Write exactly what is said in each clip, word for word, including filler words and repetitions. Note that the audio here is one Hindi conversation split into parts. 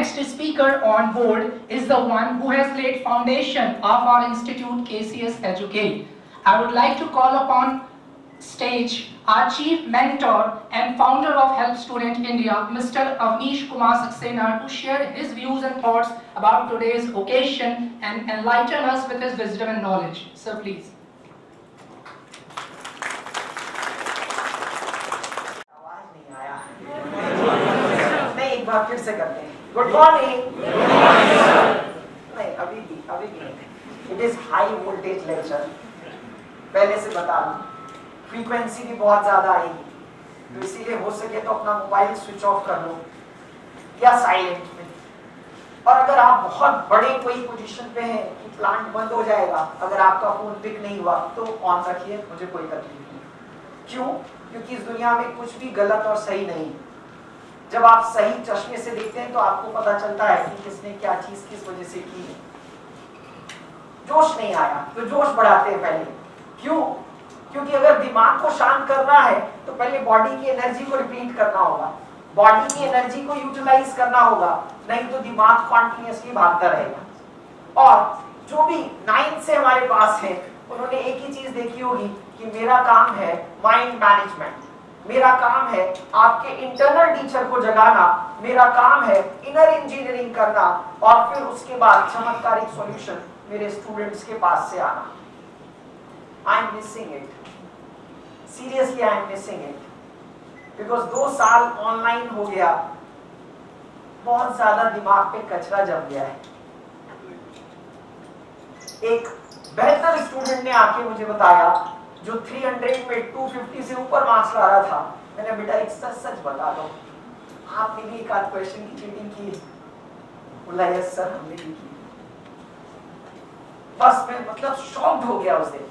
next speaker on board is the one who has laid foundation of our institute, K C S Educate. I would like to call upon stage our chief mentor and founder of Help Student India, Mister Avnish Kumar Saxena, to share his views and thoughts about today's occasion and enlighten us with his wisdom and knowledge. Sir, please. एक बार फिर से करते हैं. Good morning. नहीं, अभी भी अभी भी नहीं. It is high voltage lecture. पहले से बता दूं, फ्रीक्वेंसी भी बहुत ज्यादा आएगी, तो इसीलिए हो सके तो अपना मोबाइल स्विच ऑफ कर लो या साइलेंट में. और अगर आप बहुत बड़े कोई पोजीशन पे हैं कि प्लांट बंद हो जाएगा, अगर आपका फोन पिक नहीं हुआ तो ऑन रखिए, मुझे कोई तकलीफ नहीं. क्यों? क्योंकि इस दुनिया में कुछ भी गलत और सही नहीं. जब आप सही चश्मे से देखते हैं तो आपको पता चलता है कि किसने क्या चीज किस वजह से की है. जोश नहीं आया तो जोश बढ़ाते हैं पहले. क्यों? क्योंकि अगर दिमाग को शांत करना है तो पहले बॉडी की एनर्जी को रिपीट करना होगा, बॉडी की एनर्जी को यूटिलाइज करना होगा, नहीं तो दिमाग कॉन्टिन्यूअसली भागता रहेगा. और जो भी नाइन्थ से हमारे पास है उन्होंने एक ही चीज देखी होगी कि मेरा काम है माइंड मैनेजमेंट, मेरा काम है आपके इंटरनल टीचर को जगाना, मेरा काम है इनर इंजीनियरिंग करना, और फिर उसके बाद चमत्कारिक सॉल्यूशन मेरे स्टूडेंट्स के पास से आना. I am missing it. Seriously I am missing it. Because दो साल ऑनलाइन हो गया, बहुत ज्यादा दिमाग पे कचरा जम गया है. एक बेहतर स्टूडेंट ने आके मुझे बताया जो तीन सौ में दो सौ पचास से ऊपर मार्क्स ला रहा था. मैंने बेटा एक सच सच बता दो, आपने भी एक आध क्वेश्चन की चीटिंग की? बोला यस सर हमने भी की. बस मैं मतलब शॉक्ड हो गया उस दिन.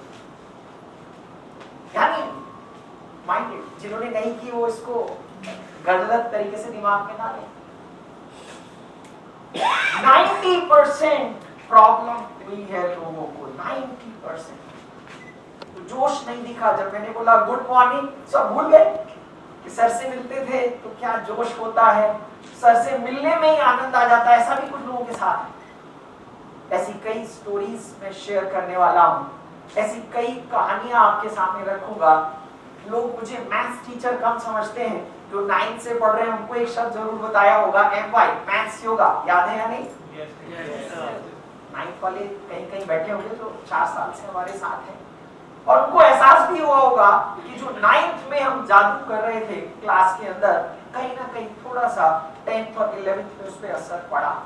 यानी माइंडेड जिन्होंने नहीं की वो इसको गलत तरीके से दिमाग में ना ले. नब्बे परसेंट प्रॉब्लम हुई है लोगों को, नब्बे परसेंट. तो जोश नहीं दिखा. जब मैंने बोला गुड मॉर्निंग, सब भूल गए कि सर से मिलते थे तो क्या जोश होता है, सर से मिलने में ही आनंद आ जाता है. ऐसा भी कुछ लोगों के साथ है. ऐसी कई स्टोरीज मैं शेयर करने वाला हूं, ऐसी कई कहानियां आपके सामने रखूंगा. लोग मुझे मैथ्स टीचर कम समझते हैं, जो नाइन्थ से पढ़ रहे हैं उनको एक शब्द जरूर बताया होगा, एम वाई, मैथ्स योगा. याद है या नहीं? नाइन्थ वाले कहीं कहीं बैठे होंगे जो चार साल से हमारे साथ हैं, और उनको एहसास भी हुआ होगा कि जो नाइन्थ में हम जादू कर रहे थे क्लास के अंदर, कहीं ना कहीं थोड़ा सा टेंथ और इलेवेंथ में उस पर असर पड़ा.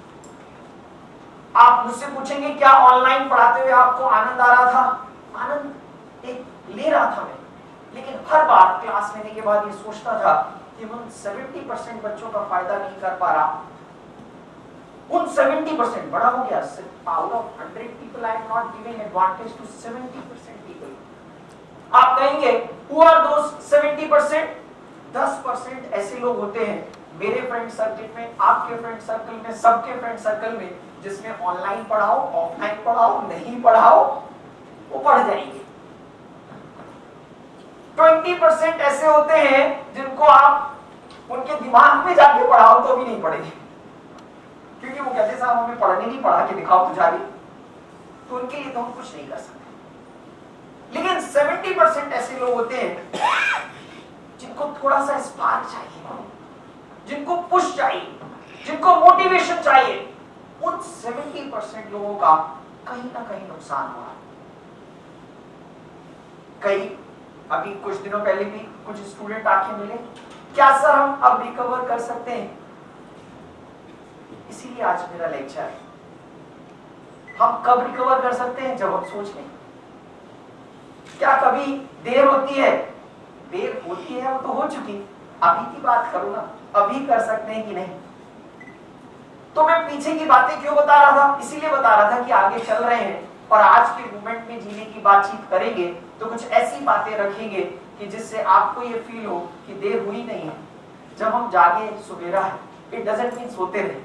आप मुझसे पूछेंगे क्या ऑनलाइन पढ़ाते हुए आपको आनंद आ रहा था? आनंद एक ले रहा था मैं, लेकिन हर बार क्लास लेने के बाद ये सोचता था कि मैं सत्तर परसेंट बच्चों का फायदा नहीं कर पा रहा. उन सत्तर परसेंट बड़ा हो गया. Out of hundred people I am not giving advantage to seventy percent people. आप कहेंगे who are those seventy percent? दस परसेंट ऐसे लोग होते हैं मेरे फ्रेंड सर्कल में, आपके फ्रेंड सर्कल में, सबके फ्रेंड सर्कल में, जिसमें ऑनलाइन पढ़ाओ ऑफलाइन पढ़ाओ नहीं पढ़ाओ वो पढ़ जाएंगे. बीस परसेंट ऐसे होते हैं जिनको आप उनके दिमाग में जाके पढ़ाओ तो भी नहीं पढ़ेंगे, क्योंकि वो कहते साहब हमें पढ़ने नहीं पढ़ा के दिखाओ पुजारी, तो उनके लिए तो हम कुछ नहीं कर सकते. लेकिन सत्तर परसेंट ऐसे लोग होते हैं जिनको थोड़ा सा स्पार्क चाहिए, जिनको पुश चाहिए, जिनको मोटिवेशन चाहिए. उन सत्तर परसेंट लोगों का कहीं ना कहीं नुकसान हुआ. कई अभी कुछ दिनों पहले भी कुछ स्टूडेंट आके मिले, क्या सर हम अब रिकवर कर सकते हैं? इसीलिए आज मेरा लेक्चर है. हम कब रिकवर कर सकते हैं? जब हम सोच लें. क्या कभी देर होती है? देर होती है, वो तो हो चुकी. अभी की बात करो ना, अभी कर सकते हैं कि नहीं? तो मैं पीछे की बातें क्यों बता रहा था? इसीलिए बता रहा था कि आगे चल रहे हैं और आज के मोमेंट में जीने की बातचीत करेंगे तो कुछ ऐसी बातें रखेंगे कि जिससे आपको ये फील हो कि देर हुई नहीं है. जब हम जागे सवेरा है, इट डजंट मीन सोते रहे.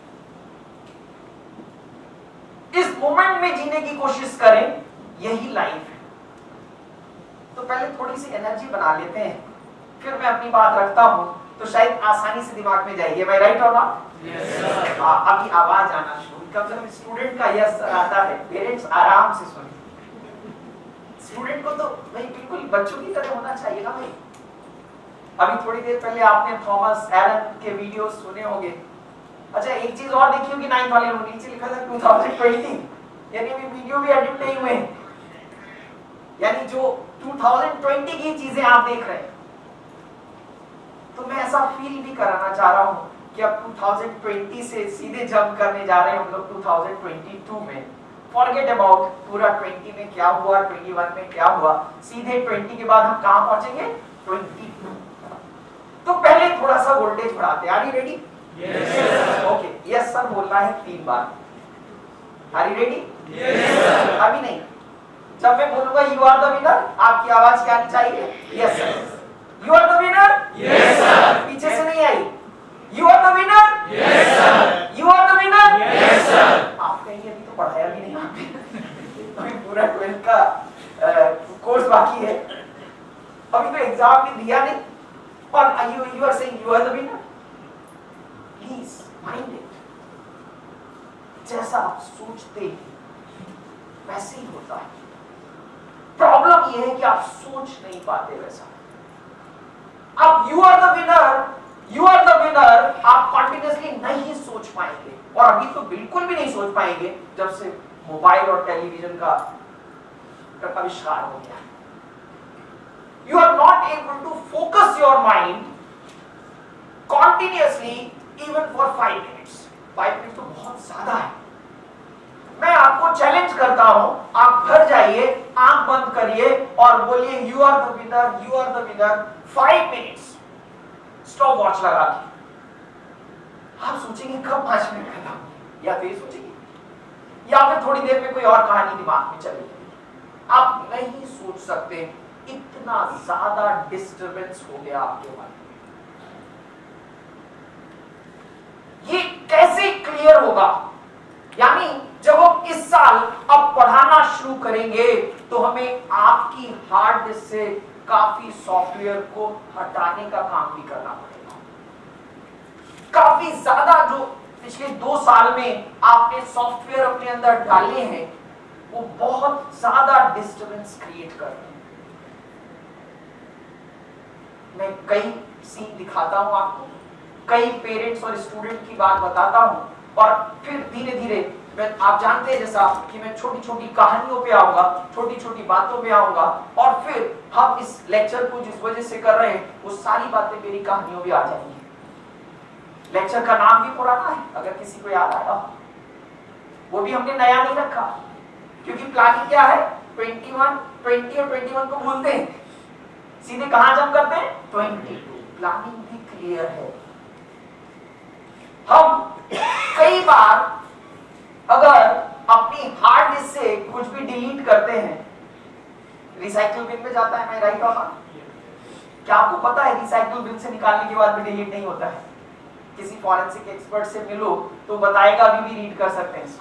इस मोमेंट में जीने की कोशिश करें, यही लाइफ है. तो पहले थोड़ी सी एनर्जी बना लेते हैं, फिर मैं अपनी बात रखता हूं. तो शायद आसानी से दिमाग में जाएगी। मैं राइट और नॉट? हाँ, अभी आवाज आना शुरू, कम से कम स्टूडेंट का यस आता है, पेरेंट्स आराम से सुने। स्टूडेंट को तो भाई बिल्कुल बच्चों की तरह होना चाहिए ना भाई। अभी थोड़ी देर पहले आपने थॉमस एलन के वीडियो सुने होंगे। अच्छा, एक चीज और देखी होगी, नाइन्थ वाले में नीचे लिखा था टू थाउजेंड ट्वेंटी, यानी अभी वीडियो भी एडिट नहीं हुए, यानी जो टू थाउजेंड ट्वेंटी की चीजें आप देख रहे हैं। तो मैं ऐसा फील भी कराना चाह रहा हूं कि अब टू थाउजेंड ट्वेंटी से सीधे जंप करने जा रहे हैं हम लोग टू थाउजेंड ट्वेंटी टू में। फॉरगेट अबाउट पूरा ट्वेंटी में क्या हुआ, ट्वेंटी वन में क्या हुआ, सीधे ट्वेंटी के बाद हम कहां पहुंचेंगे? Twenty two. तो पहले थोड़ा सा वोल्टेज बढ़ाते हैं। Are you ready? Yes. Okay, yes sir बोलना है तीन बार। Are you ready? Yes sir. अभी नहीं, जब मैं बोलूंगा यू आर द विनर, आपकी आवाज क्या आनी चाहिए? Yes sir. You are the winner? Yes sir. पीछे से नहीं आई। You are the winner? Yes sir. You are the winner? Yes sir. आप कहेंगे अभी तो पढ़ाया भी नहीं आपने, अभी पूरा ट्वेल्थ का कोर्स बाकी है, अभी तो एग्जाम भी दिया नहीं, और you you are saying you are the winner. Please mind it, जैसा आप सोचते हैं वैसे ही होता है। प्रॉब्लम ये है कि आप सोच नहीं पाते वैसा। अब you are the winner, you are the winner आप कंटिन्यूअसली नहीं सोच पाएंगे, और अभी तो बिल्कुल भी नहीं सोच पाएंगे जब से मोबाइल और टेलीविजन का आविष्कार हो गया। You are not able to focus your mind continuously even for five minutes. Five minutes तो बहुत ज्यादा है। मैं आपको चैलेंज करता हूं, आप घर जाइए, आंख बंद करिए और बोलिए you are the winner, you are the winner, five minutes stopwatch लगा के। आप सोचेंगे कब पांच मिनट खत्म, या फिर सोचेंगे, या फिर थोड़ी देर में कोई और कहानी दिमाग में चलेगी। आप नहीं सोच सकते, इतना ज्यादा डिस्टरबेंस हो गया आपके मन। ये कैसे क्लियर होगा? यानी जब हम इस साल अब पढ़ाना शुरू करेंगे तो हमें आपकी हार्ड डिस्क से काफी सॉफ्टवेयर को हटाने का काम भी करना पड़ेगा। काफी ज्यादा जो पिछले दो साल में आपने सॉफ्टवेयर अपने अंदर डाले हैं वो बहुत ज्यादा डिस्टरबेंस क्रिएट कर रहे हैं। मैं कई सीन दिखाता हूं आपको, कई पेरेंट्स और स्टूडेंट की बात बताता हूं, और फिर धीरे धीरे मैं, आप जानते हैं जैसा कि मैं छोटी छोटी कहानियों पे आऊंगा, छोटी छोटी बातों पे आऊंगा, और फिर हम इस लेक्चर को जिस वजह से कर रहे हैं वो सारी बातें मेरी कहानियों में आ जाएंगी। लेक्चर का नाम भी पुराना है, अगर किसी को याद आया, वो भी हमने नया नहीं रखा, क्योंकि प्लानिंग क्या है? ट्वेंटी वन, ट्वेंटी और ट्वेंटी वन को भूलते हैं, सीधे कहां जंप करते हैं? Twenty two. प्लानिंग भी क्लियर है। हम कई बार अगर अपनी हार्ड डिस्क से कुछ भी डिलीट करते हैं, रिसाइकल बिन में जाता है, मैं राइट हूं ना? क्या आपको पता है रिसाइकल बिन से निकालने के बाद भी डिलीट नहीं होता है? किसी फॉरेंसिक एक्सपर्ट से मिलो तो बताएगा अभी भी रीड कर सकते हैं इसको।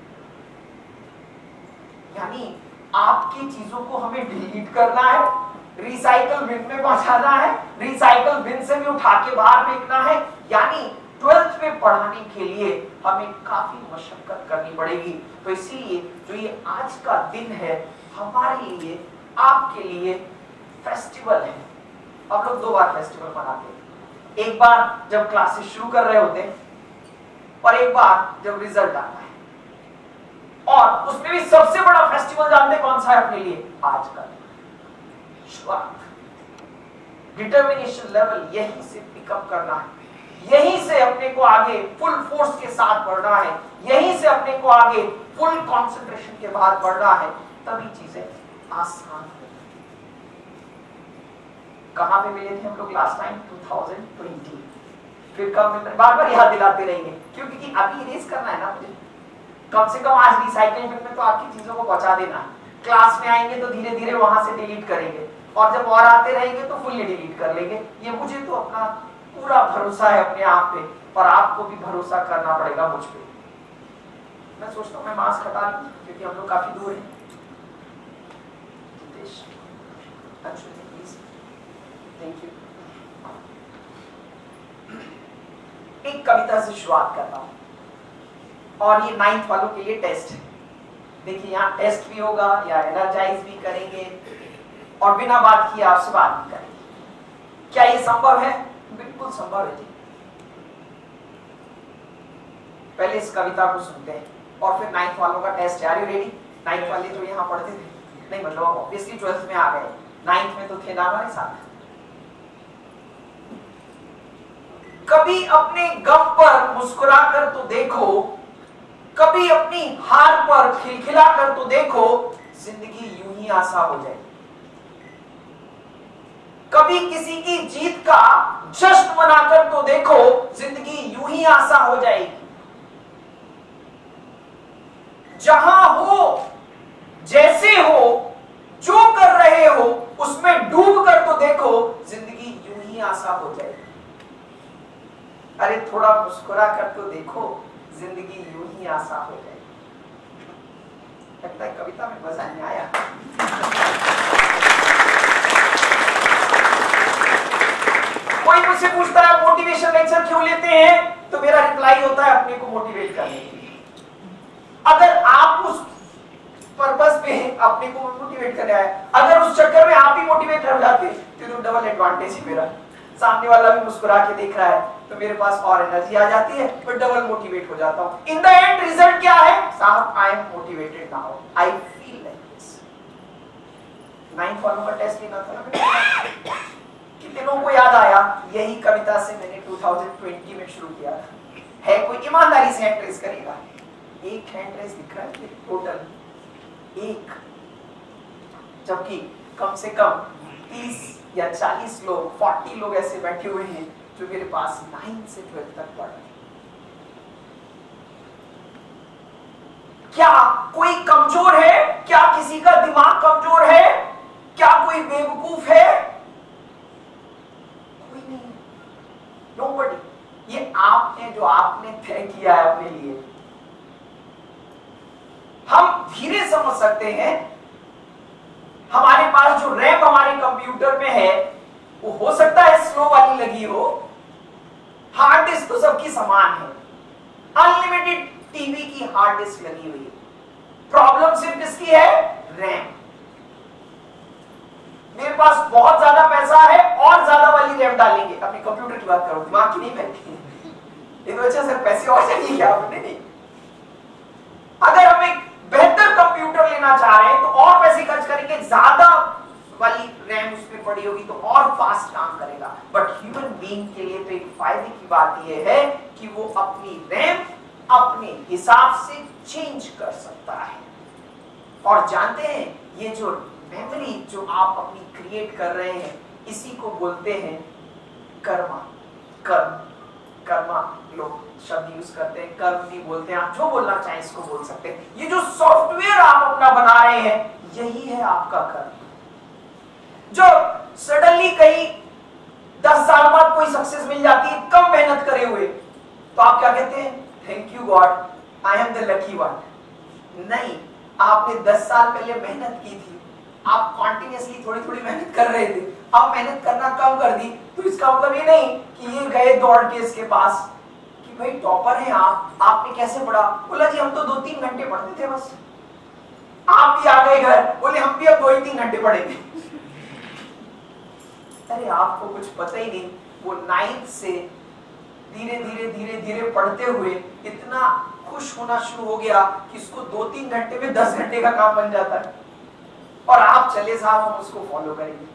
यानी आपकी चीजों को हमें डिलीट करना है, रिसाइकल बिन में पहुंचाना है, रिसाइकल बिन से भी उठा के बाहर फेंकना है। यानी ट्वेल्थ में पढ़ाने के लिए हमें काफी मशक्कत करनी पड़ेगी। तो इसीलिए जो ये आज का दिन है हमारे लिए, आपके लिए फेस्टिवल है। हम लोग दो बार फेस्टिवल मनाते हैं, एक बार जब क्लासेस शुरू कर रहे होते हैं और एक बार जब रिजल्ट आता है। और उसमें भी सबसे बड़ा फेस्टिवल जानते कौन सा है अपने लिए? आज का शुरुआत। डिटर्मिनेशन लेवल यहीं से पिकअप करना है, यहीं से अपने को आगे फुल फोर्स के साथ बढ़ना है, यहीं से अपने को आगे फुल कंसंट्रेशन के बाद बढ़ना है, तभी चीजें आसान होंगी। कहां पे मिले थे हम लोग last time? Two thousand twenty. फिर कब मिल रहे? बार बार याद दिलाते रहेंगे, क्योंकि कि अभी इरेज करना है ना मुझे। कम से कम आज रिसाइकलिंग बिन में तो आपकी चीजों को पहुंचा देना। क्लास में आएंगे तो धीरे धीरे वहां से डिलीट करेंगे, और जब और आते रहेंगे तो फुल्ली डिलीट कर लेंगे। ये मुझे तो अपना पूरा भरोसा है अपने आप पे, और आपको भी भरोसा करना पड़ेगा मुझ पे। मैं सोचता हूँ मैं मास्क हटा लूं, क्योंकि हम लोग काफी दूर हैं। Thank you. कविता से शुरुआत करता हूं, और ये नाइन्थ वालों के लिए टेस्ट है। देखिए यहाँ टेस्ट भी होगा, या एनर्जाइज भी करेंगे, और बिना बात किए आपसे बात भी करेंगे। क्या ये संभव है? बिल्कुल संभव है जी। पहले इस कविता को सुनते हैं और फिर नाइन्थ वालों का टेस्ट है। Are you ready? नाइन्थ वाले जो यहाँ पढ़ते थे, नहीं मतलब ऑब्वियसली ट्वेल्थ में आ गए, नाइन्थ में तो थे ना हमारे साथ। कभी अपने गम पर मुस्कुरा कर तो देखो, कभी अपनी हार पर खिलखिला कर तो देखो, जिंदगी यूं ही आसान हो जाए। कभी किसी की जीत का जश्न मनाकर तो देखो, जिंदगी यूं ही आसान हो जाएगी। जहां हो, जैसे हो, जो कर रहे हो उसमें डूब कर तो देखो, जिंदगी यूं ही आसान हो जाएगी। अरे थोड़ा मुस्कुरा कर तो देखो, जिंदगी यूं ही आसान हो जाएगी। लगता है कविता में मजा नहीं आया। कोई मुझसे पूछता है मोटिवेशन लेक्चर क्यों लेते हैं, तो मेरा रिप्लाई होता है अपने को मोटिवेट करने के लिए। अगर आप उस पर्पस पे अपने को मोटिवेट करने आए, अगर उस चक्कर में आप ही मोटिवेट हो जाते तो डबल एडवांटेज है मेरा। सामने वाला भी मुस्कुरा के देख रहा है तो मेरे पास और एनर्जी आ जाती है, मैं डबल मोटिवेट हो जाता हूं। इन द एंड रिजल्ट क्या है? साहब I am motivated now, I feel like this. Ninth वालों का टेस्ट लेना था ना। कितने लोगों को याद आया? यही कविता से मैंने दो हज़ार बीस में शुरू किया था। है कोई ईमानदारी से हैंड रेज करेगा? एक हैंड रेज दिख रहा है टोटल एक, जबकि कम से कम तीस या चालीस लोग, चालीस लोग ऐसे बैठे हुए हैं जो मेरे पास नाइन से ट्वेल्थ तक पढ़ रहे। क्या कोई कमजोर है? क्या किसी का दिमाग कमजोर है? क्या कोई बेवकूफ है? कोई नहीं, नोबडी। ये आप हैं जो आपने तय किया है अपने लिए। हम धीरे समझ सकते हैं, हमारे पास जो रैम हमारे कंप्यूटर में है वो हो सकता है स्लो वाली लगी हो, हार्ड डिस्क तो सबकी समान है, अनलिमिटेड टीवी की हार्ड डिस्क लगी हुई है। प्रॉब्लम सिर्फ किसकी है? रैम। मेरे पास बहुत ज्यादा पैसा है और ज्यादा वाली रैम डालेंगे। अपने कंप्यूटर की बात करो, दिमाग की नहीं बैठी। ये तो अच्छा सर पैसे और चाहिए क्या? नहीं, अगर हम एक बेहतर कंप्यूटर लेना चाह रहे हैं तो और पैसे खर्च करेंगे, ज्यादा वाली रैम उसमें पड़ी होगी तो और फास्ट काम करेगा। बट ह्यूमन बीइंग के लिए तो एक फायदे की बात यह है कि वो अपनी रैम अपने हिसाब से चेंज कर सकता है। और जानते हैं, ये जो मेमोरी जो आप अपनी क्रिएट कर रहे हैं, इसी को बोलते हैं कर्मा। कर्म, कर्मा लोग शब्द यूज करते हैं, कर्म नहीं बोलते हैं, आप जो बोलना चाहें इसको बोल सकते हैं। ये जो सॉफ्टवेयर आप अपना बना रहे हैं, यही है आपका कर्म। जो सडनली कहीं दस साल बाद कोई सक्सेस मिल जाती है कम मेहनत करे हुए, तो आप क्या कहते हैं? Thank you God, I am the lucky one. नहीं, आपने दस साल पहले मेहनत की थी, आप कॉन्टिन्यूअसली थोड़ी थोड़ी मेहनत कर रहे थे, आप मेहनत करना कम कर दी, तो इसका मतलब ये नहीं कि ये गए दौड़ के इसके पास कि भाई टॉपर है आप, आपने कैसे पढ़ा? बोला जी हम तो दो तीन घंटे पढ़ते थे बस। आप भी आ गए घर, बोले हम भी अब दो ही तीन घंटे पढ़ेंगे। अरे आपको कुछ पता ही नहीं, वो नाइन्थ से धीरे धीरे धीरे धीरे पढ़ते हुए इतना खुश होना शुरू हो गया कि इसको दो तीन घंटे में दस घंटे का काम बन जाता है। और आप चले साहब हम उसको फॉलो करेंगे।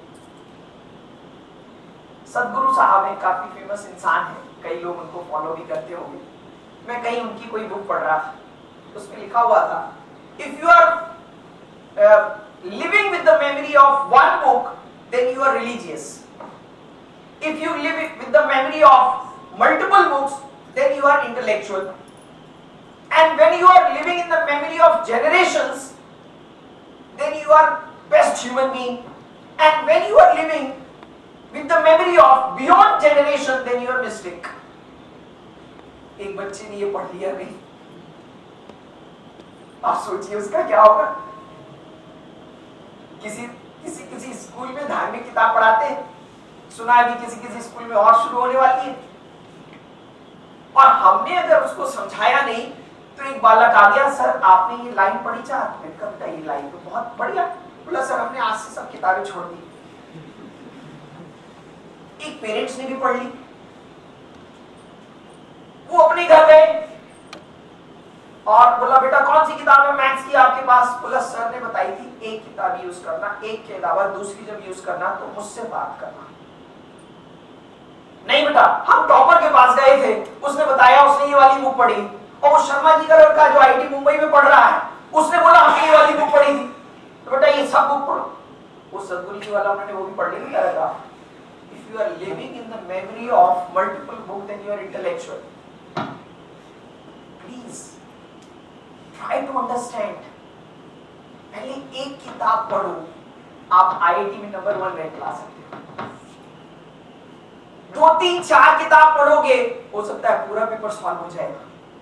सदगुरु साहब हैं, काफी फेमस इंसान है, कई लोग उनको फॉलो भी करते होंगे। मैं कहीं उनकी कोई बुक पढ़ रहा था, उसमें लिखा हुआ था, if you are living with the memory of one book then you are religious. If you live with the memory of multiple books, then you are intellectual. And when you are living in the memory of generations, then you are best human being. And when you are living with the memory of beyond generation, then you are mystic. एक बच्चे ने ये पढ़ लिया नहीं, आप सोचिए उसका क्या होगा। किसी किसी किसी स्कूल में धार्मिक किताब पढ़ाते हैं, सुना है भी किसी किसी स्कूल में और शुरू होने वाली है। और हमने अगर उसको समझाया नहीं तो एक बालक आ गया, सर आपने ये लाइन पढ़ी चाहत में, कब ये लाइन तो बहुत बढ़िया, बोला सर हमने आज से सब किताबें छोड़ दी। एक पेरेंट्स ने भी पढ़ ली, वो अपने घर गए और बोला बेटा कौन सी किताब है मैथ्स की आपके पास? बोला सर ने बताई थी एक किताब यूज करना, एक के अलावा दूसरी जब यूज करना तो मुझसे बात करना। नहीं बेटा, हम टॉपर के पास गए थे, उसने बताया, उसने ये वाली बुक पढ़ी, और वो शर्मा जी का लड़का जो आईटी मुंबई में पढ़ रहा है उसने बोला हमने ये वाली बुक पढ़ी थी, तो बेटा ये सब बुक पढ़ो। वो सदगुरु जी वाला उन्होंने वो भी पढ़ ली paragraph. If you are living in the memory of multiple book then you are intellectual. Please try to understand. पहले एक किताब पढ़ो, आप आईआईटी में नंबर वन रैंक ला सकते हो। दो तीन चार किताब पढ़ोगे, हो सकता है पूरा पेपर सॉल्व हो जाएगा।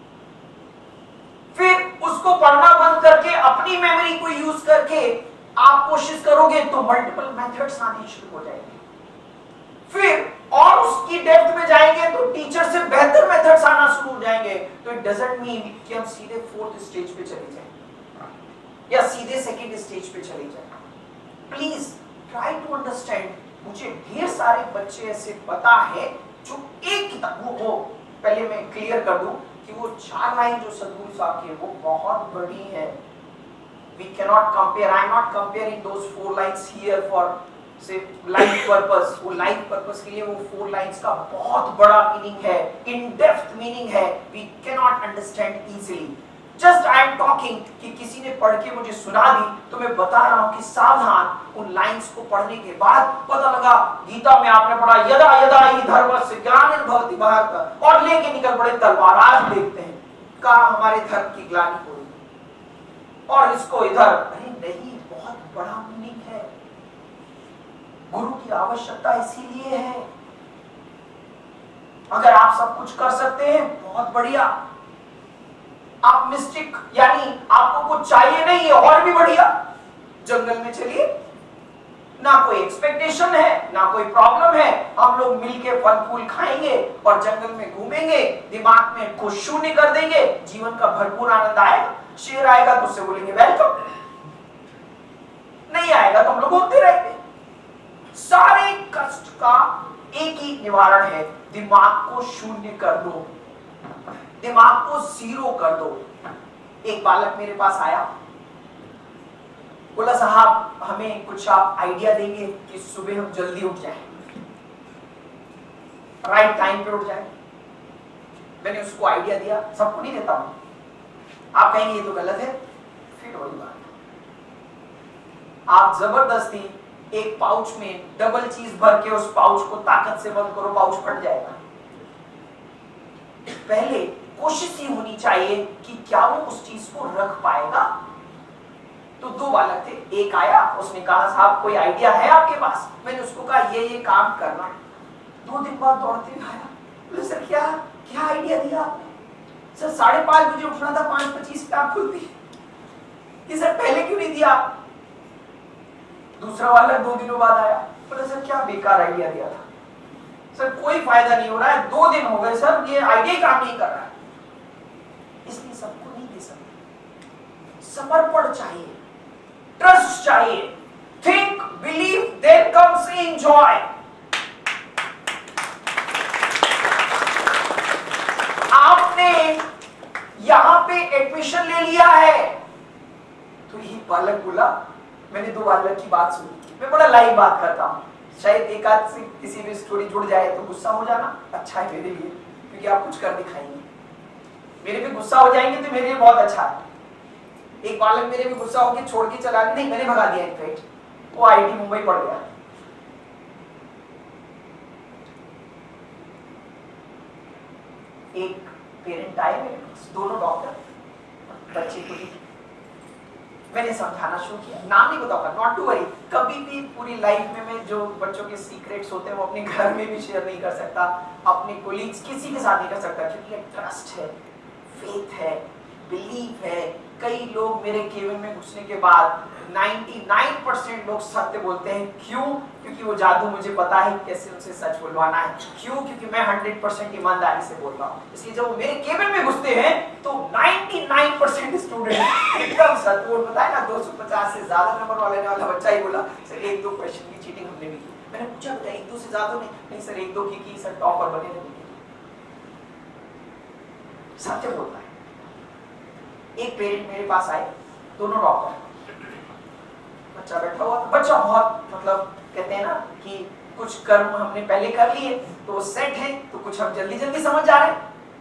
फिर उसको पढ़ना बंद करके अपनी मेमोरी को यूज करके आप कोशिश करोगे तो मल्टीपल मेथड्स आने शुरू हो जाएंगे। फिर और उसकी डेप्थ में जाएंगे तो टीचर से बेहतर मेथड्स आना शुरू हो जाएंगे। तो इट डजंट मीन कि हम सीधे फोर्थ स्टेज पे चले जाएं या सीधे सेकंड स्टेज पे चले जाएं। Please try to understand. मुझे ढेर सारे बच्चे ऐसे पता है जो एक किताब, वो, वो पहले मैं क्लियर कर दूं कि वो चार लाइन जो सदगुरु साहब की है वो बहुत बड़ी है। We cannot compare. I am not comparing those four lines here for say life purpose. वो life purpose के लिए वो four lines का बहुत बड़ा meaning है, in depth meaning है. We cannot understand easily. Just I am talking कि किसी ने पढ़ के मुझे सुना दी तो मैं बता रहा हूँ कि सावधान। उन लाइंस को पढ़ने के बाद पता लगा गीता में आपने पढ़ा यदा यदा हि धर्मस्य ग्लानिर्भवति भारत, और लेके निकल पड़े तलवार। आज देखते हैं कहाँ हमारे धर्म की ग्लानि हो रही और इसको इधर। अरे नहीं, बहुत बड़ा मीनिंग है। गुरु की आवश्यकता इसीलिए है। अगर आप सब कुछ कर सकते हैं बहुत बढ़िया, आप मिस्टिक यानी आपको कुछ चाहिए नहीं है और भी बढ़िया। जंगल में चलिए, ना कोई एक्सपेक्टेशन है ना कोई प्रॉब्लम है, हम लोग मिलके फल फूल खाएंगे और जंगल में घूमेंगे, दिमाग में कुछ शून्य कर देंगे, जीवन का भरपूर आनंद आएगा। शेर आएगा तो उससे बोलेंगे वेलकम, नहीं आएगा तो हम लोग घूमते रहेंगे। सारे कष्ट का एक ही निवारण है, दिमाग को शून्य कर दो, दिमाग को जीरो कर दो। एक बालक मेरे पास आया, बोला साहब हमें कुछ आप आइडिया देंगे कि सुबह हम जल्दी उठ जाएं, राइट टाइम पे उठ जाएं। मैंने उसको आइडिया दिया, सबको नहीं देता हूं, आप कहेंगे ये तो गलत है, फिर वही बात। आप जबरदस्ती एक पाउच में डबल चीज भर के उस पाउच को ताकत से बंद करो, पाउच फट जाएगा। पहले कोशिश ये होनी चाहिए कि क्या वो उस चीज को रख पाएगा। तो दो बालक थे, एक आया, उसने कहा साहब कोई आइडिया है आपके पास? मैंने उसको कहा ये ये काम करना। दो दिन बाद दौड़ते हुए आया, बोले सर क्या क्या आइडिया दिया आपने? सर साढ़े पांच बजे उठना था, पांच पच्चीस पे आप खुलती, ये सर पहले क्यों नहीं दिया? दूसरा वाला दो दिनों बाद आया, बोले सर क्या बेकार आइडिया दिया था, सर कोई फायदा नहीं हो रहा है, दो दिन हो गए सर ये आइडिया काम नहीं कर रहा है। इसलिए सबको नहीं दे सकते। समर्पण चाहिए, ट्रस्ट चाहिए, think believe then comes enjoy. आपने यहां पे एडमिशन ले लिया है तो यही बालक बोला, मैंने दो बालक की बात सुनी, मैं बड़ा लाइव बात करता हूं, शायद एक आध से किसी भी स्टोरी जुड़ जाए तो गुस्सा हो जाना अच्छा है मेरे लिए, क्योंकि आप कुछ कर दिखाएंगे। मेरे पे गुस्सा हो जाएंगे तो मेरे लिए बहुत अच्छा है। एक बालक मेरे पे गुस्सा होकर छोड़ के चला गया, नहीं मैंने भगा दिया, इनफैक्ट वो आईआईटी मुंबई पढ़ गया। एक पेरेंट आए मेरे पास, दोनों डॉक्टर, बच्चे को भी मैंने समझाना शुरू किया, नाम नहीं बताऊंगा, नॉट टू वरी। कभी भी पूरी लाइफ में मैं जो बच्चों के सीक्रेट्स होते हैं वो अपने घर में भी शेयर नहीं कर सकता, अपने कोलीग्स किसी के साथ नहीं कर सकता, क्योंकि ट्रस्ट है, फेथ है, बिलीफ है, कई लोग मेरे केबिन में घुसने के बाद निन्यानवे परसेंट लोग सत्य बोलते हैं। क्यों? क्योंकि वो जादू मुझे पता है कैसे उनसे सच बोलवाना है। क्यों? क्योंकि मैं सौ परसेंट ईमानदारी से बोल रहा हूँ। इसलिए जब वो मेरे केबिन में घुसते हैं तो निन्यानवे परसेंट स्टूडेंट एकदम सच बोल। पता है ना, दो सौ पचास से ज्यादा नंबर वाले वाला बच्चा ही बोला सर एक दो क्वेश्चन की चीटिंग हमने भी की। मैंने पूछा बेटा एक दो से ज्यादा नहीं? नहीं सर एक दो की की सर टॉपर बने नहीं। सत्य बोलता है। एक पेरेंट मेरे पास आए, दोनों डॉक्टर, बच्चा बैठा हुआ था। बच्चा बहुत मतलब कहते हैं ना कि कुछ कर्म हमने पहले कर लिए तो वो सेट है, तो कुछ हम जल्दी जल्दी समझ जा रहे हैं।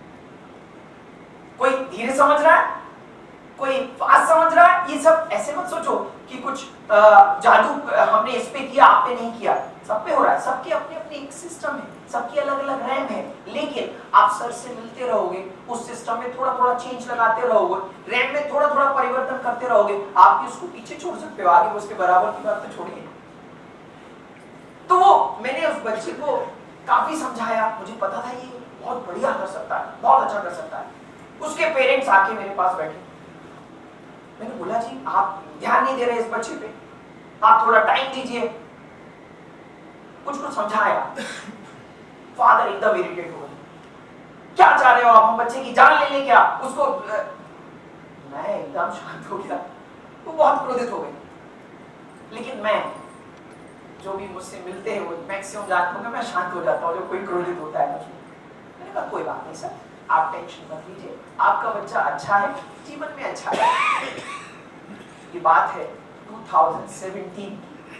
कोई धीरे समझ रहा है, कोई फास्ट समझ रहा है। ये सब ऐसे मत सोचो कि कुछ आ, जादू हमने इस पे किया आप पे नहीं किया। सब पे हो रहा है। सबके अपने अपने एक सिस्टम है, सबकी अलग अलग रैम है। लेकिन आप सर से मिलते रहोगे, उस सिस्टम में थोड़ा थोड़ा चेंज लगाते रहोगे, रैम में थोड़ा थोड़ा परिवर्तन करते रहोगे, आप भी उसको पीछे छोड़ सकते हो। आगे उसके बराबर की बात तो छोड़िए। तो वो मैंने उस बच्चे को काफी समझाया। मुझे पता था ये बहुत बढ़िया कर सकता है, बहुत अच्छा कर सकता है। उसके पेरेंट्स आके मेरे पास बैठे। मैंने बोला जी आप ध्यान नहीं दे रहे इस बच्चे पे, आप थोड़ा टाइम दीजिए। कुछ कुछ समझाया। फादर एकदम इरिटेट हो गए। क्या चाह रहे हो आप, हम बच्चे की जान ले लें क्या? उसको मैं एकदम शांत हो गया। वो बहुत क्रोधित हो गए। लेकिन मैं जो भी मुझसे मिलते हैं वो मैक्सिमम जानता हूँ, मैं शांत हो जाता हूँ जब कोई क्रोधित होता है मुझे। मैंने कहा कोई बात नहीं सर, आप टेंशन मत लीजिए, आपका बच्चा अच्छा है, जीवन में अच्छा है। ये बात है दो हज़ार सत्रह।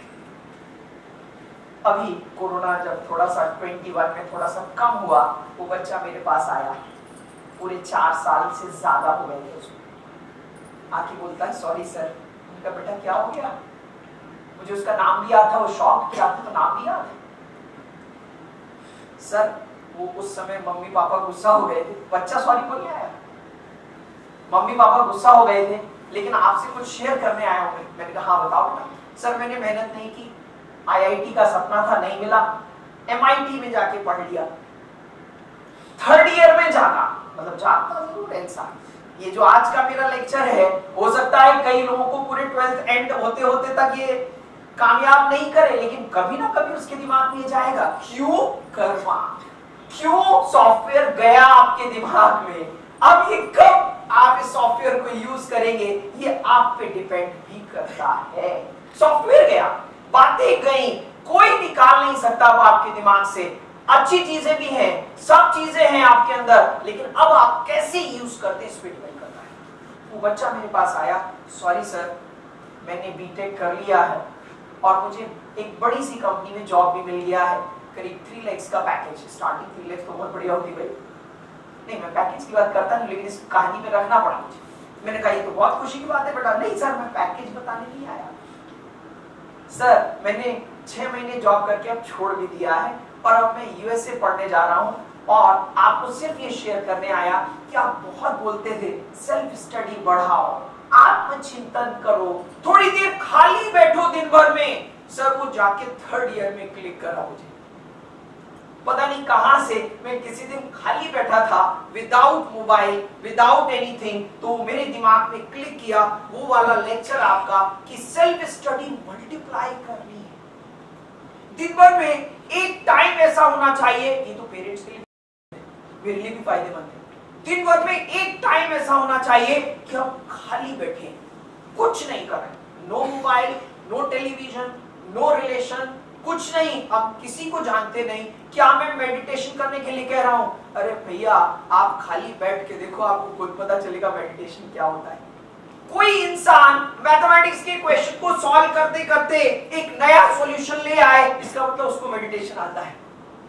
अभी कोरोना जब थोड़ा सा इक्कीस में थोड़ा सा कम हुआ, वो बच्चा मेरे पास आया। पूरे चार साल से ज्यादा हो गए थे उसको। आके बोलता है सॉरी सर। उनका बेटा क्या हो गया? मुझे उसका नाम भी याद था। वो शॉक कि आपको तो नाम भी याद है। सर वो उस समय मम्मी पापा गुस्सा हो गए थे। बच्चा सॉरी बोलने आया। मम्मी पापा गुस्सा हो गए थे लेकिन आपसे कुछ शेयर करने आया हूं। मैंने कहा हाँ बताओ बेटा। सर मैंने मेहनत नहीं की, आई आई टी का सपना था नहीं मिला, एम आई टी में जाके पढ़ लिया। थर्ड ईयर में जाना मतलब जाता जरूर इंसान। ये जो आज का मेरा लेक्चर है, हो सकता है कई लोगों को पूरे ट्वेल्थ एंड होते होते तक ये कामयाब नहीं करे, लेकिन कभी ना कभी उसके दिमाग में जाएगा। क्यों? कर्मा। क्यों सॉफ्टवेयर गया आपके दिमाग में? अब ये कब आप इस सॉफ्टवेयर को यूज करेंगे ये आप पे डिपेंड भी करता है। सॉफ्टवेयर गया, बातें गई, कोई निकाल नहीं सकता वो आपके दिमाग से। अच्छी चीजें भी हैं, सब चीजें हैं आपके अंदर, लेकिन अब आप कैसे यूज करते हैं इस पे डिपेंड करता है। वो बच्चा मेरे पास आया, सॉरी सर मैंने बी टेक कर लिया है और मुझे एक बड़ी सी कंपनी में जॉब भी मिल गया है, करीब थ्री लैक्स का पैकेज। स्टार्टिंग थ्री लैक्स तो बहुत बढ़िया होती भाई। नहीं मैं पैकेज की बात करता नहीं, लेकिन इस कहानी में रखना पड़ा मुझे। मैंने कहा ये तो बहुत खुशी की बात है बेटा। नहीं सर मैं पैकेज बताने नहीं आया सर, मैंने छह महीने जॉब करके अब छोड़ भी दिया है और अब मैं यू एस ए पढ़ने जा रहा हूँ और आपको सिर्फ ये शेयर करने आया कि आप बहुत बोलते थे सेल्फ स्टडी बढ़ाओ, आत्मचिंतन करो, थोड़ी देर खाली बैठो दिन भर में। सर वो जाके थर्ड ईयर में क्लिक करा मुझे। पता नहीं कहां से मैं किसी दिन खाली बैठा था विदाउट मोबाइल विदाउट एनीथिंग, तो मेरे दिमाग में क्लिक किया वो वाला लेक्चर आपका कि सेल्फ स्टडी मल्टीप्लाई करनी है। दिन भर में एक टाइम ऐसा होना चाहिए, ये तो पेरेंट्स के लिए मेरे लिए भी फायदेमंद है। दिन भर में एक टाइम ऐसा होना चाहिए कि हम खाली बैठे, कुछ नहीं कर रहे, no mobile, no television, no relation, कुछ नहीं, हम किसी को जानते नहीं। क्या मैं मेडिटेशन करने के लिए कह रहा हूं? अरे भैया आप खाली बैठ के देखो, आपको खुद पता चलेगा मेडिटेशन क्या होता है। कोई इंसान मैथमेटिक्स के क्वेश्चन को सॉल्व करते करते एक नया सॉल्यूशन ले आए, इसका मतलब उसको मेडिटेशन आता है।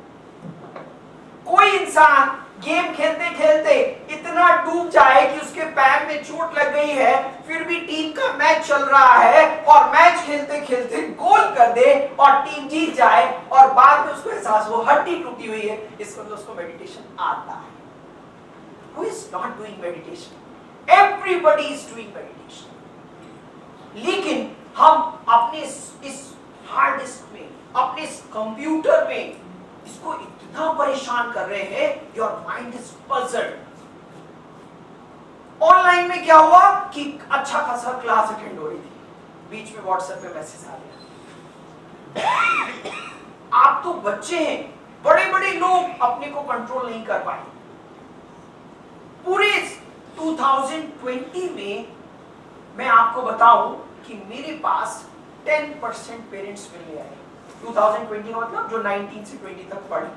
कोई इंसान गेम खेलते खेलते इतना डूब जाए कि उसके पैर में चोट लग गई है, फिर भी टीम का मैच चल रहा है और मैच खेलते खेलते गोल कर दे और टीम जीत जाए और बाद में उसको एहसास हो हड्डी टूटी हुई है, इसको मतलब उसको मेडिटेशन आता है। Who is not doing meditation? Everybody is doing meditation. लेकिन हम अपने इस हार्ड डिस्क में, अपने इस कंप्यूटर में इसको इतना परेशान कर रहे हैं, your mind is puzzled. Online में क्या हुआ कि अच्छा खासा क्लास अटेंड हो रही थी, बीच में व्हाट्सएप पे मैसेज आ गया, आप तो बच्चे हैं, बड़े बड़े लोग अपने को कंट्रोल नहीं कर पाए। पूरे दो हज़ार बीस में मैं आपको बताऊं कि मेरे पास दस परसेंट पेरेंट्स मिलने आए। दो हज़ार बीस का मतलब जो उन्नीस से बीस तक पढ़े,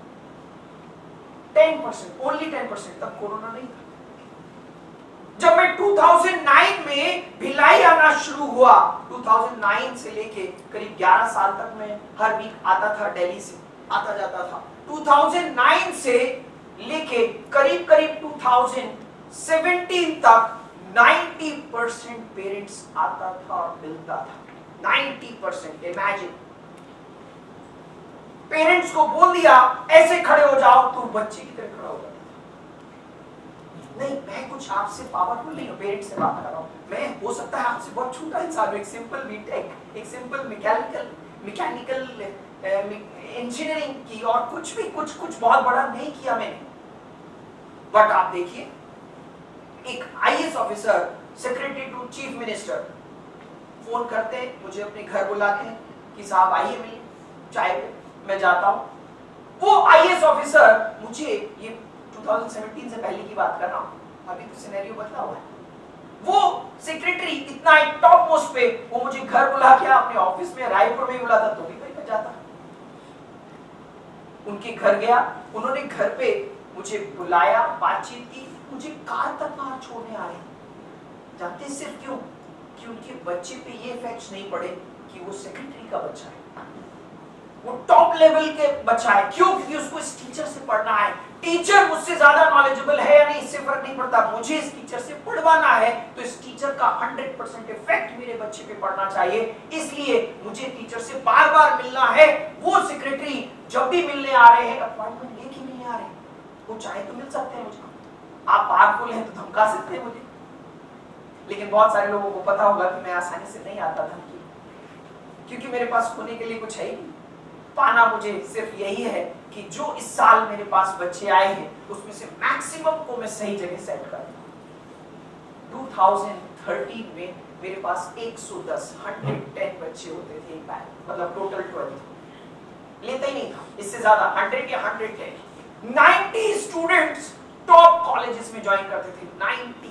दस परसेंट, ओनली दस परसेंट, तब कोरोना नहीं था। जब मैं दो हज़ार नौ में भिलाई आना शुरू हुआ, दो हज़ार नौ से लेके करीब ग्यारह साल तक मैं हर वीक आता था, दिल्ली से आता जाता था। दो हज़ार नौ से लेके करीब करीब दो हज़ार सत्रह तक नब्बे परसेंट पेरेंट्स आता था और मिलता था। नब्बे परसेंट, इमेजिन। पेरेंट्स को बोल दिया ऐसे खड़े हो जाओ तो बच्चे की तरह खड़ा हो जाता। नहीं, मैं कुछ आपसे पावरफुल नहीं हूं, पेरेंट्स से बात कर रहा हूं। मैं हो सकता है आपसे बहुत छोटा इंसान, एक सिंपल बीटेक, एक सिंपल मैकेनिकल मैकेनिकल इंजीनियरिंग की, और कुछ भी कुछ कुछ बहुत बड़ा नहीं किया मैंने। बट आप देखिए, एक IAS officer, secretary to chief minister, phone करते हैं, मुझे अपने घर बुलाते हैं कि साहब आइए मिलिए चाय पे। मैं जाता हूं, वो आईएएस ऑफिसर मुझे, ये दो हज़ार सत्रह से पहले की बात कर रहा हूं, अभी तो सिनेरियो बदला हुआ है, वो सेक्रेटरी इतना एक टॉप मोस्ट पे, वो मुझे घर बुला के अपने ऑफिस में रायपुर में बुलाता तो भी मैं जाता। उनके घर गया, उन्होंने घर पे मुझे बुलाया, बातचीत की, मुझे कार तक बाहर छोड़ने आ रहे। जानते सिर्फ क्यों? कि उनके बच्चे पे ये इफेक्ट्स नहीं पड़े कि वो सेक्रेटरी का बच्चा है, वो टॉप लेवल के बच्चा है। क्यों? क्योंकि उसको इस टीचर से पढ़ना है। टीचर मुझसे ज्यादा नॉलेजेबल है या नहीं, इससे फर्क नहीं पड़ता, मुझे इस टीचर से पढ़वाना है, तो इस टीचर का सौ परसेंट इफेक्ट मेरे बच्चे पे पड़ना चाहिए, इसलिए मुझे टीचर से बार बार मिलना है। वो सेक्रेटरी जब भी मिलने आ रहे हैं, अपॉइंटमेंट लेके मिलने आ रहे हैं, वो चाहे तो मिल सकते हैं मुझे, आप पावरफुल हैं तो धमका सकते हैं मुझे। लेकिन बहुत सारे लोगों को पता होगा कि मैं आसानी से नहीं आता धमकी, क्योंकि मेरे पास खोने के लिए कुछ है ही नहीं। पाना मुझे सिर्फ यही है कि जो इस साल मेरे पास बच्चे आए हैं उसमें से मैक्सिमम को मैं सही जगह सेट कर दूं। दो हज़ार तेरह में मेरे पास एक सौ दस, एक सौ दस बच्चे होते थे एक बैच, मतलब टोटल बारह लेता ही नहीं था, इससे ज्यादा सौ या एक सौ दस, नब्बे स्टूडेंट्स टॉप कॉलेजेस में ज्वाइन करते थे, नब्बे।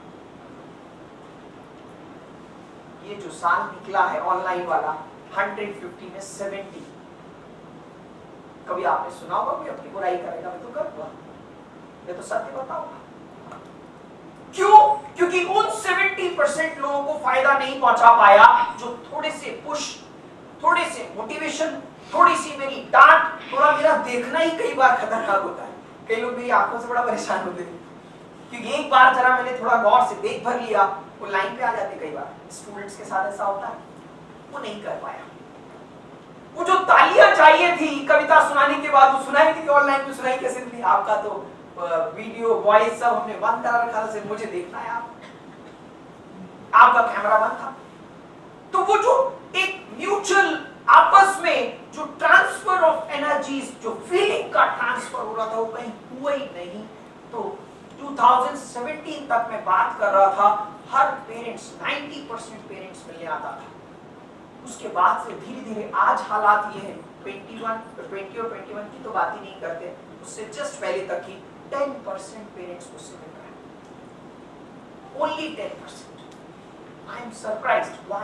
ये जो साल निकला है ऑनलाइन वाला, एक सौ पचास में सत्तर। कभी आपने सुना होगा कोई अपनी बुराई करेगा? मैं तो करूंगा, मैं तो सत्य बताऊंगा। क्यों? क्योंकि उन सत्तर परसेंट लोगों को फायदा नहीं पहुंचा पाया जो थोड़े से पुश, थोड़े से मोटिवेशन, थोड़ी सी मेरी डांट, थोड़ा मेरा देखना ही कई बार खतरनाक होता है। कई लोग मेरी आंखों से बड़ा परेशान होते हैं, क्योंकि एक बार जरा मैंने थोड़ा गौर से देख भर लिया, वो लाइन पे आ जाते। कई बार स्टूडेंट्स के साथ ऐसा होता है, वो नहीं कर पाया। वो जो तालियां चाहिए थी कविता सुनाने के बाद, वो सुनाई थी, ऑनलाइन में सुनाई कैसे थी? आपका तो वीडियो वॉइस सब हमने बंद करा रखा था, सिर्फ मुझे देखना है, आप आपका कैमरा बंद था। तो वो जो एक म्यूचुअल आपस में जो ट्रांसफर ऑफ एनर्जीज, जो फीलिंग का ट्रांसफर हो रहा था, वो कहीं हुआ ही नहीं। तो दो हज़ार सत्रह तक मैं बात कर रहा था, हर पेरेंट्स, नब्बे परसेंट पेरेंट्स मिलने आता था। उसके बाद से धीरे धीरे आज हालात ये है, इक्कीस, बीस और इक्कीस की तो बात ही नहीं करते, उससे जस्ट पहले तक की दस परसेंट पेरेंट्स मुझसे मिल रहे हैं, ओनली दस percent. I am surprised, why?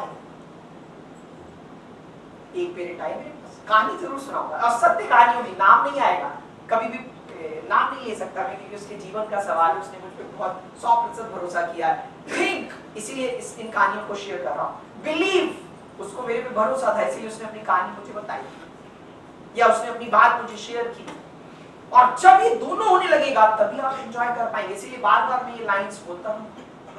एक पेरेंट आए मेरे पास, कहानी जरूर सुनाऊंगा, और सत्य कहानियों में नाम नहीं आएगा, कभी भी नाम नहीं ले सकता मैं, क्योंकि उसके जीवन का सवाल है, उसने मुझ पर बहुत सौ प्रतिशत भरोसा किया है। थिंक, इसीलिए इस इन कहानियों को शेयर कर रहा हूँ। बिलीव, उसको मेरे पे भरोसा था, इसलिए उसने अपनी कहानी मुझे बताई, या उसने अपनी बात मुझे शेयर की। और जब ये दोनों होने लगेगा तभी आप एंजॉय कर पाएंगे। इसीलिए बार बार मैं ये लाइंस बोलता हूं,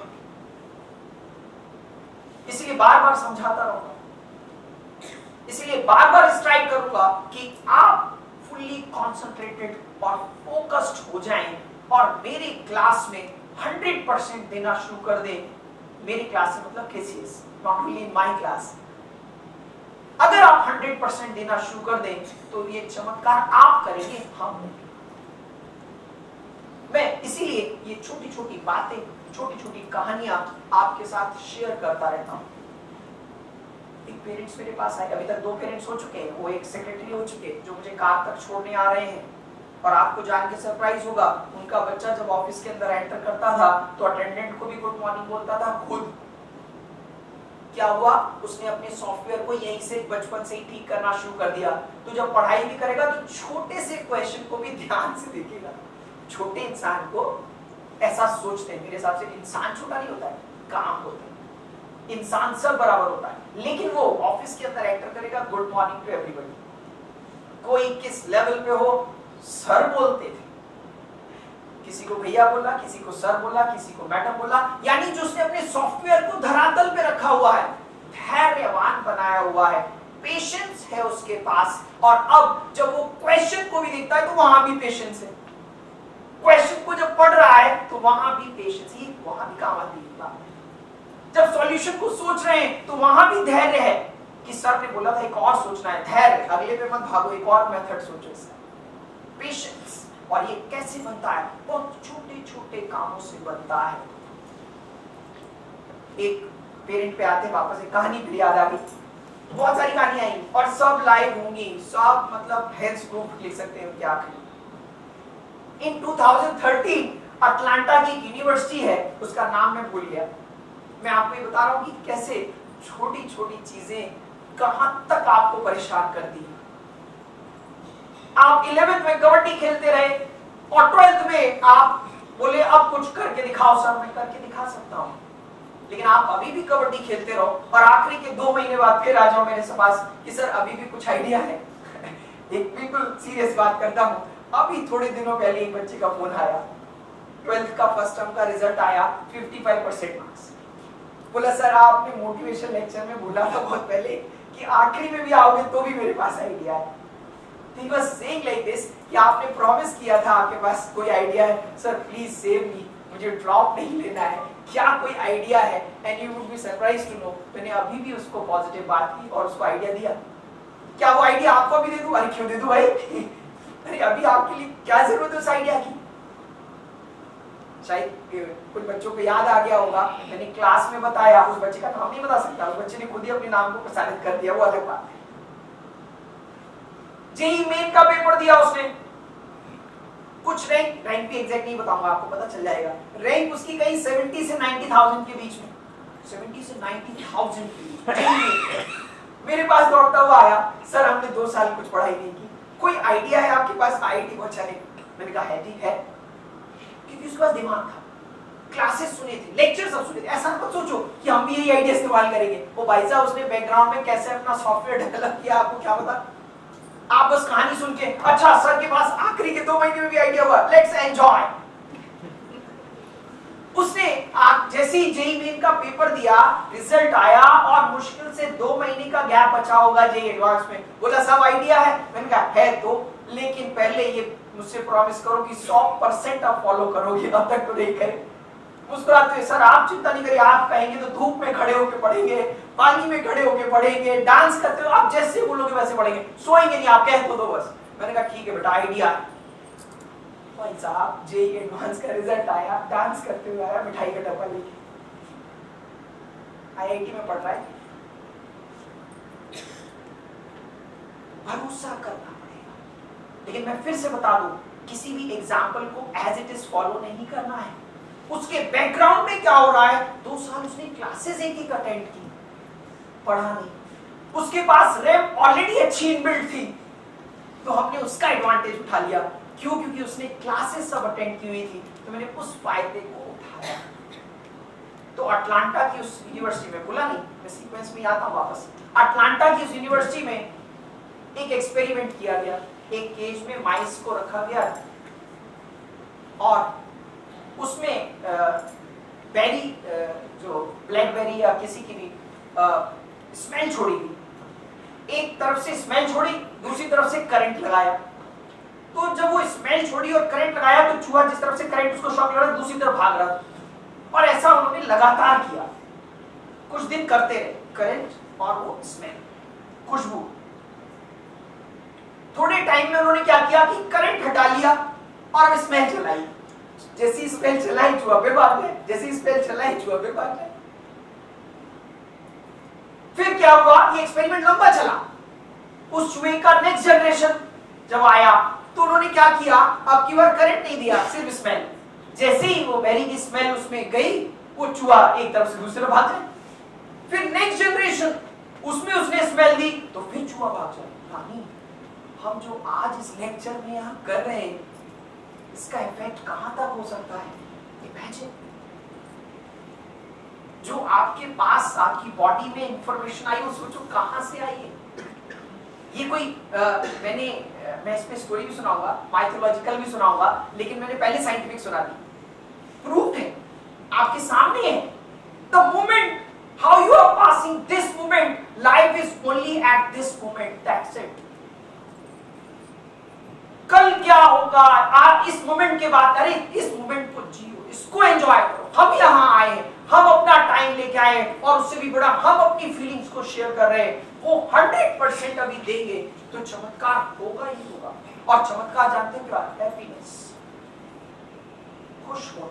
इसीलिए बार बार समझाता रहूंगा, इसलिए बार बार स्ट्राइक करूंगा कि आप फुल्ली कॉन्सेंट्रेटेड और फोकस्ड हो जाएं और मेरी क्लास में सौ परसेंट देना शुरू कर दें। मेरी क्लास से मतलब KCS, not only in my class. अगर आप सौ परसेंट देना शुरू कर दें तो ये चमत्कार आप करेंगे, हम नहीं। मैं इसीलिए ये छोटी छोटी बातें छोटी छोटी कहानियां आपके साथ शेयर करता रहता हूं। एक पेरेंट्स मेरे पास आए, अभी तक दो पेरेंट्स हो चुके हैं, वो एक सेक्रेटरी हो चुके हैं जो मुझे कार तक छोड़ने आ रहे हैं। और आपको जान के सरप्राइज होगा, उनका बच्चा जब ऑफिस के अंदर एंटर करता था तो अटेंडेंट को भी गुड मॉर्निंग बोलता था खुद। क्या हुआ, उसने अपने सॉफ्टवेयर को यहीं से बचपन से ही ठीक करना शुरू कर दिया। तो जब पढ़ाई भी करेगा तो छोटे से क्वेश्चन को भी ध्यान से देखेगा। छोटे इंसान को ऐसा सोचते हैं, मेरे हिसाब से इंसान छोटा नहीं होता है, काम होता है। इंसान सब बराबर होता है, लेकिन वो ऑफिस के अंदर एंटर करेगा गुड मॉर्निंग टू एवरीबॉडी। कोई किस लेवल पे हो, सर बोलते थे, किसी को भैया बोला, किसी को सर बोला, किसी को मैडम बोला। यानी जो उसने अपने सॉफ्टवेयर को धरातल पे रखा हुआ है, धैर्यवान बनाया हुआ है, पेशेंस है उसके पास। और अब जब वो क्वेश्चन को भी देखता है तो वहां भी पेशेंस है। क्वेश्चन को जब पढ़ रहा है तो वहां भी पेशेंस, ही वहां भी काम आती है। जब सॉल्यूशन को सोच रहे हैं तो वहां भी धैर्य है कि सर ने बोला था एक और सोचना है, धैर्य, अगले पे मत भागो, एक और मेथड सोचो। पेशेंस। और ये कैसे बनता है, बहुत छोटे छोटे कामों से बनता है। एक पेरेंट पे आते वापस, एक कहानी फिर याद आ गई, बहुत सारी कहानियां आई और सब लाइव होंगी, सब मतलब हेल्थ ग्रुप लिख सकते हैं क्या करें। इन दो हज़ार तेरह अटलांटा की यूनिवर्सिटी है, उसका नाम मैं भूल गया। मैं आपको ये बता रहा हूं कि कैसे छोटी छोटी चीजें कहां तक आपको परेशान करती है। आप इलेवेंथ में कबड्डी खेलते रहे और ट्वेल्थ में आप बोले अब कुछ करके दिखाओ सर। मैं करके दिखा सकता हूं, लेकिन आप अभी भी कबड्डी खेलते रहो और आखिरी के दो महीने बाद फिर आ जाओ मेरे पास कि सर अभी भी कुछ आइडिया है। एक बिल्कुल सीरियस बात करता हूं, अभी थोड़े दिनों पहले एक बच्चे का फोन आया, ट्वेल्थ का फर्स्ट टर्म का रिजल्ट आया, पचपन परसेंट मार्क्स। बोला सर आपने मोटिवेशन लेक्चर में बोला था बहुत पहले कि आखिरी में भी आओगे तो भी मेरे पास आइडिया है। He was saying like this कि आपने प्रॉमिस किया था आपके पास कोई आइडिया है, सर प्लीज सेव मी, मुझे ड्रॉप नहीं लेना है, क्या कोई आइडिया है। And you would be surprised to know, मैंने अभी भी उसको पॉजिटिव बात की और उसको आइडिया दिया। क्या वो आइडिया आपको भी दे दूं? अरे क्यों दे दूं भाई अरे अभी आपके लिए क्या जरूरत है उस आइडिया की। शायद कुछ बच्चों को याद आ गया होगा, मैंने क्लास में बताया, उस बच्चे का नाम नहीं बता सकता, उस बच्चे ने खुद ही अपने नाम को प्रसारित कर दिया, वो अलग बात है। जेई मेन का पेपर दिया उसने, कुछ रैंक रैंक भी एग्जैक्ट नहीं बताऊंगा, आपको पता चल जाएगा। रैंक उसकी गई सत्तर से नब्बे हज़ार के बीच में, सत्तर से नब्बे हज़ार के बीच में। मेरे पास दौड़ता हुआ आया, सर हमने दो साल कुछ पढ़ाई नहीं की, कोई आइडिया है आपके पास? आईआईटी बहुत अच्छा नहीं। मैंने कहा है ठीक है, क्योंकि उसके पास दिमाग था, क्लासेस सुने थे, लेक्चर सब सुने थे। ऐसा मत सोचो कि हम भी यही आइडिया इस्तेमाल करेंगे। वो भाई साहब उसने बैकग्राउंड में कैसे अपना सॉफ्टवेयर डेवलप किया आपको क्या पता। आप बस कहानी सुन के अच्छा सर के पास आखिरी के दो महीने में भी आइडिया हुआ, लेट्स एंजॉय। उसने आप जैसे ही जेई मेन का पेपर दिया, रिजल्ट आया और मुश्किल से दो महीने का गैप बचा होगा जेई एडवांस में। बोला सब आइडिया है? मैंने कहा है तो, लेकिन पहले ये मुझसे प्रॉमिस करो कि सौ परसेंट आप फॉलो करोगे। अब तक तो नहीं करे। मुस्कुराते हुए, सर आप चिंता नहीं करिए, आप कहेंगे तो धूप में खड़े होकर पढ़ेंगे, पानी में खड़े होकर पढ़ेंगे, डांस करते हो, आप जैसे बोलोगे वैसे पढ़ेंगे, सोएंगे नहीं, आप कह तो दो बस। मैंने कहा ठीक है बेटा, आइडिया। भाई साहब जेई एडवांस का रिजल्ट आया, डांस करते हुए आया, मिठाई का डब्बा लेके, आईआईटी में पढ़ रहा है। भरोसा करना पड़ेगा। लेकिन मैं फिर से बता दूं, किसी भी एग्जाम्पल को एज इट इज फॉलो नहीं करना है। उसके बैकग्राउंड में क्या हो रहा है, दो साल उसने क्लासेस एक एक अटेंड की, पढ़ा नहीं। उसके पास रैम ऑलरेडी अच्छी इनबिल्ट थी, तो हमने उसका एडवांटेज उठा लिया। क्यों? क्योंकि उसने क्लासेस सब अटेंड की हुई थी, तो मैंने उस फायदे को उठाया। तो अटलांटा की उस यूनिवर्सिटी में, बोला नहीं, मैं सीक्वेंस में आता हूं वापस। अटलांटा की उस यूनिवर्सिटी में एक एक्सपेरिमेंट किया गया। एक केज में माइस को रखा गया और उसमें बेरी, जो ब्लैकबेरी या किसी की भी स्मेल छोड़ी गई। एक तरफ से स्मेल छोड़ी, दूसरी तरफ से करंट लगाया। तो जब वो स्मेल छोड़ी और करंट लगाया तो चूहा जिस तरफ से करंट उसको शॉक लगा, दूसरी तरफ भाग रहा। और ऐसा उन्होंने लगातार किया, कुछ दिन करते रहे, करंट और वो स्मेल, खुशबू। थोड़े टाइम में उन्होंने क्या किया कि करंट हटा लिया और स्मेल चलाई। जैसी स्मेल चला ही चूहा पे भाग गए, जैसी स्मेल चला ही चूहा पे भाग गए। फिर क्या हुआ, ये एक्सपेरिमेंट लंबा चला। उस चूहे का नेक्स्ट जनरेशन जब आया तो उन्होंने क्या किया, अब की बार करंट नहीं दिया, सिर्फ स्मेल। जैसे ही वो बेरी की स्मेल उसमें गई, वो चूहा एक तरफ से दूसरी तरफ भाग जाए। फिर नेक्स्ट जनरेशन, उसमें उसने स्मेल दी तो फिर चूहा भाग जाए। रानी, हम जो आज इस लेक्चर में हम कर रहे हैं, इसका इफेक्ट कहां तक हो सकता है? इमेजिन, जो आपके पास आपकी बॉडी में इंफॉर्मेशन आई, वो सोचो कहां से आई है। ये कोई आ, मैंने मैं इसमें स्टोरी भी सुनाऊंगा, माइथोलॉजिकल भी सुनाऊंगा, लेकिन मैंने पहले साइंटिफिक सुना दी। प्रूफ है, आपके सामने है। The moment how you are passing this moment, life is only at this moment, that's it. कल क्या होगा, आप इस मोमेंट के बाद, अरे इस मोमेंट को जियो, इसको एंजॉय करो। हम यहां आए हैं, हम अपना टाइम लेके आए, और उससे भी बड़ा हम अपनी फीलिंग्स को शेयर कर रहे हैं। वो हंड्रेड परसेंट अभी देंगे तो चमत्कार होगा ही होगा। और चमत्कार जानते हैं क्या? हैप्पीनेस, खुश होना।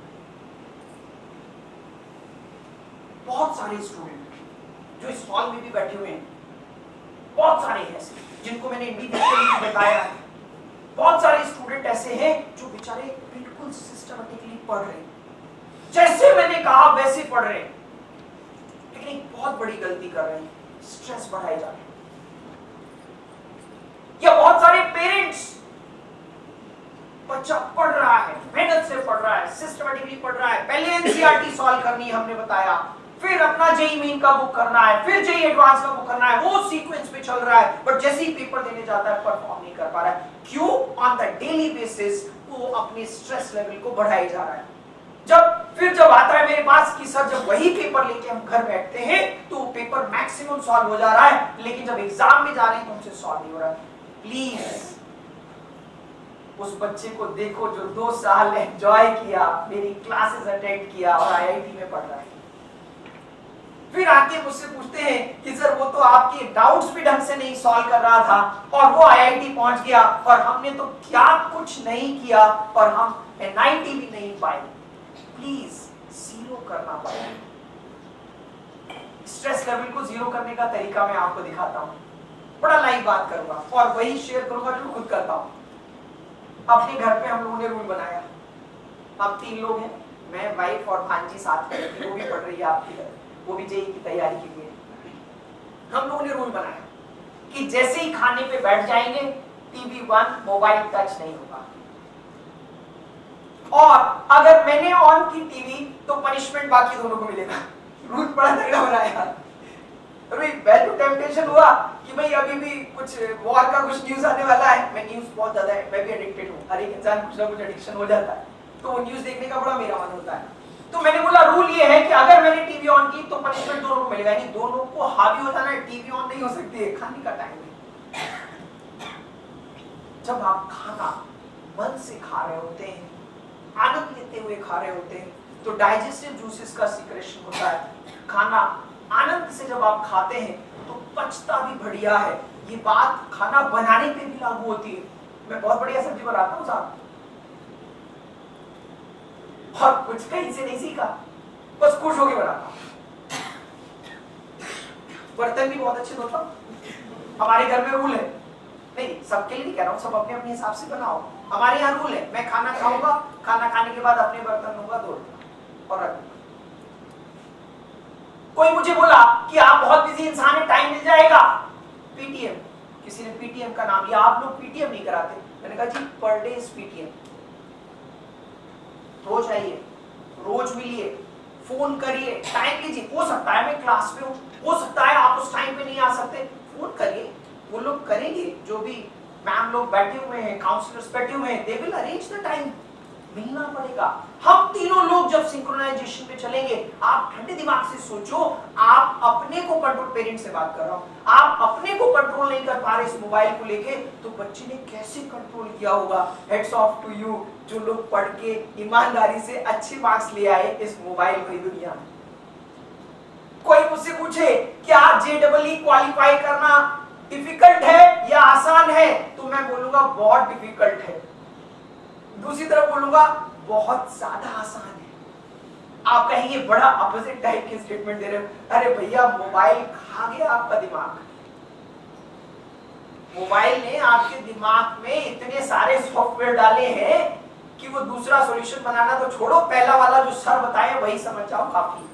बहुत सारे स्टूडेंट जो इस हॉल में भी बैठे हुए हैं, बहुत सारे हैं ऐसे जिनको मैंने इंडिविजुअली बताया है। बहुत सारे स्टूडेंट ऐसे हैं जो बेचारे बिल्कुल सिस्टमैटिकली पढ़ रहे हैं, जैसे मैंने कहा वैसे पढ़ रहे हैं, लेकिन एक बहुत बड़ी गलती कर रहे हैं, स्ट्रेस बढ़ाए जा रहे हैं। या बहुत सारे पेरेंट्स, बच्चा पढ़ रहा है, मेहनत से पढ़ रहा है, सिस्टमैटिकली पढ़ रहा है, पहले एनसीईआरटी सॉल्व करनी है हमने बताया, फिर अपना जेईई मेन का बुक करना है, फिर जेईई एडवांस का बुक करना है, वो सीक्वेंस पे चल रहा है, बट जैसे ही पेपर देने जाता है परफॉर्म नहीं कर पा रहा है। क्यों? ऑन द डेली बेसिस वो अपने स्ट्रेस लेवल को बढ़ाई जा रहा है। जब फिर जब आता है मेरे पास कि सर जब वही पेपर लेके हम घर बैठते हैं तो पेपर मैक्सिमम सॉल्व हो जा रहा है, लेकिन जब एग्जाम में जा रहे हैं तो हमसे सॉल्व नहीं हो रहा है। प्लीज उस बच्चे को देखो जो दो साल एंजॉय किया, मेरी क्लासेस अटेंड किया और आईआईटी में पढ़ रहा है। फिर आके मुझसे पूछते हैं कि सर वो तो आपके डाउट्स भी ढंग से नहीं सॉल्व कर रहा था और वो आईआईटी पहुंच गया और हमने तो क्या कुछ नहीं किया और हम एनआईटी भी नहीं पाए। प्लीज जीरो करना पड़ेगा। स्ट्रेस लेवल को जीरो करने का तरीका मैं आपको दिखाता हूं, बड़ा लाइव बात करूंगा और वही शेयर करूंगा जो खुद करता हूं। अपने घर पे हम लोगों ने रूल बनाया, हम तीन लोग हैं, मैं, वाइफ और भांजी साथ में रहती है, वो भी पढ़ रही है आपकी तरह, वो भी जेईई की तैयारी के लिए। हम लोगों ने रूल बनाया कि जैसे ही खाने पे बैठ जाएंगे टीवी वन, मोबाइल टच नहीं होगा, और अगर मैंने ऑन की टीवी तो पनिशमेंट बाकी दोनों को मिलेगा। रूल बड़ा तगड़ा बनाया। अभी बैक टू टेम्पटेशन हुआ कि भाई अभी भी कुछ वॉर का कुछ न्यूज आने वाला है, मैं न्यूज बहुत ज्यादा है, मैं भी एडिक्टेड हूँ, हर एक इंसान कुछ ना कुछ एडिक्शन हो जाता है, तो वो न्यूज देखने का बड़ा मेरा मन होता है। तो मैंने बोला रूल ये है कि अगर मैंने टीवी ऑन की तो पनिशमेंट दोनों को मिलेगा, यानी दोनों को हावी हो जाना है, टीवी ऑन नहीं हो सकती है, खाने का टाइम है। जब आप खाना मन से खा रहे होते हैं, आनंद लेते हुए खा रहे होते हैं, तो डाइजेस्टिव जूसेस का सीक्रेशन होता है। खाना आनंद से जब आप खाते हैं तो पचता भी बढ़िया है। ये बात खाना बनाने पे भी लागू होती है। मैं बहुत बढ़िया सब्जी बनाता हूँ साहब, और कुछ कहीं से नहीं सीखा, बस खुश होके बनाता हूँ। बर्तन भी बहुत अच्छे धोता हूँ। हमारे घर में रूल है, नहीं सबके लिए नहीं कह रहा हूँ, सब अपने अपने हिसाब से बनाओ। हमारे यहाँ रूल है, मैं खाना खाऊंगा, खाना खाने के बाद अपने बर्तन लूंगा, धो और रख। कोई मुझे बोला कि आप बहुत बिजी इंसान है, टाइम मिल जाएगा, पीटीएम, किसी ने पीटीएम का नाम लिया, आप लोग पीटीएम नहीं कराते। मैंने कहा जी पर डे इज पीटीएम, रोज आइए, रोज मिलिए, फोन करिए, टाइम लीजिए। हो सकता है मैं क्लास में हूँ, हो सकता है आप उस टाइम पे नहीं आ सकते, फोन करिए, वो लोग करेंगे, जो भी मैम लोग बैठे हुए हैं, काउंसलर्स बैठे हुए हैं, they will arrange the time. मिलना पड़ेगा। हम तीनों लोग जब सिंक्रोनाइजेशन पे चलेंगे, आप ठंडे दिमाग से सोचो, आप अपने को कंट्रोल, पेरेंट से बात कर रहा हूं, आप अपने को कंट्रोल नहीं कर पा रहे इस मोबाइल को लेके, तो बच्चे ने कैसे कंट्रोल किया होगा। हेड्स ऑफ टू यू जो लोग पढ़ के ईमानदारी से अच्छे मार्क्स ले आए इस मोबाइल भरी दुनिया में। कोई मुझसे पूछे क्या जेडबलई क्वालिफाई करना डिफिकल्ट है या आसान है, तो मैं बोलूंगा बहुत डिफिकल्ट है। दूसरी तरफ बोलूंगा बहुत ज्यादा आसान है। आप कहेंगे बड़ा अपोजिट टाइप के स्टेटमेंट दे रहे हो, अरे भैया मोबाइल खा गया आपका दिमाग। मोबाइल ने आपके दिमाग में इतने सारे सॉफ्टवेयर डाले हैं कि वो दूसरा सॉल्यूशन बनाना तो छोड़ो, पहला वाला जो सर बताए वही समझ जाओ काफी।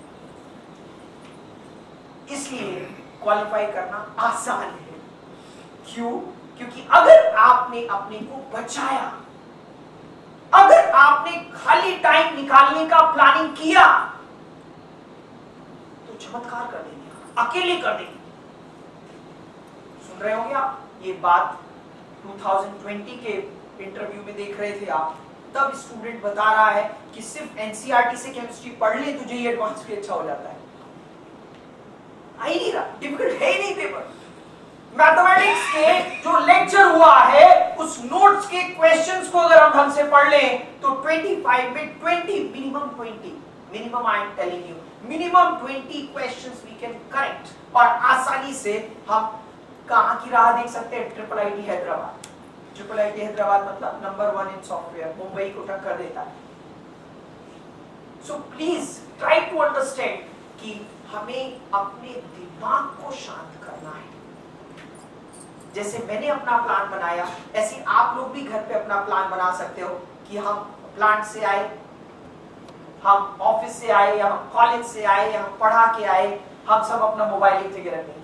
इसलिए क्वालिफाई करना आसान है। क्यों? क्योंकि अगर आपने अपने को बचाया, अगर आपने खाली टाइम निकालने का प्लानिंग किया तो चमत्कार कर देंगे, अकेले कर देंगे। सुन रहे होंगे आप ये बात दो हज़ार बीस के इंटरव्यू में देख रहे थे आप, तब स्टूडेंट बता रहा है कि सिर्फ एनसीईआरटी से केमिस्ट्री पढ़ ले तुझे ये एडवांस भी अच्छा हो जाता है। आई नहीं रहा, डिफिकल्ट है ही नहीं पेपर। मैथमेटिक्स के जो लेक्चर हुआ है उस नोट्स के क्वेश्चंस को अगर हम ढंग से पढ़ लें तो पच्चीस में बीस, मिनिमम बीस, minimum I am telling you, minimum बीस क्वेश्चंस वी कैन करेक्ट और आसानी से हम कहां की राह देख सकते हैं? Triple IT Hyderabad. Triple IT Hyderabad मतलब number one in software, Mumbai को टक्कर देता है। So please try to understand कि हमें अपने दिमाग को शांत करना है। जैसे मैंने अपना प्लान बनाया, ऐसे आप लोग भी घर पे अपना प्लान बना सकते हो कि हम प्लांट से आए, हम ऑफिस से आए, या हम कॉलेज से आए, या हम पढ़ा के आए, हम सब अपना मोबाइल एक जगह रखेंगे,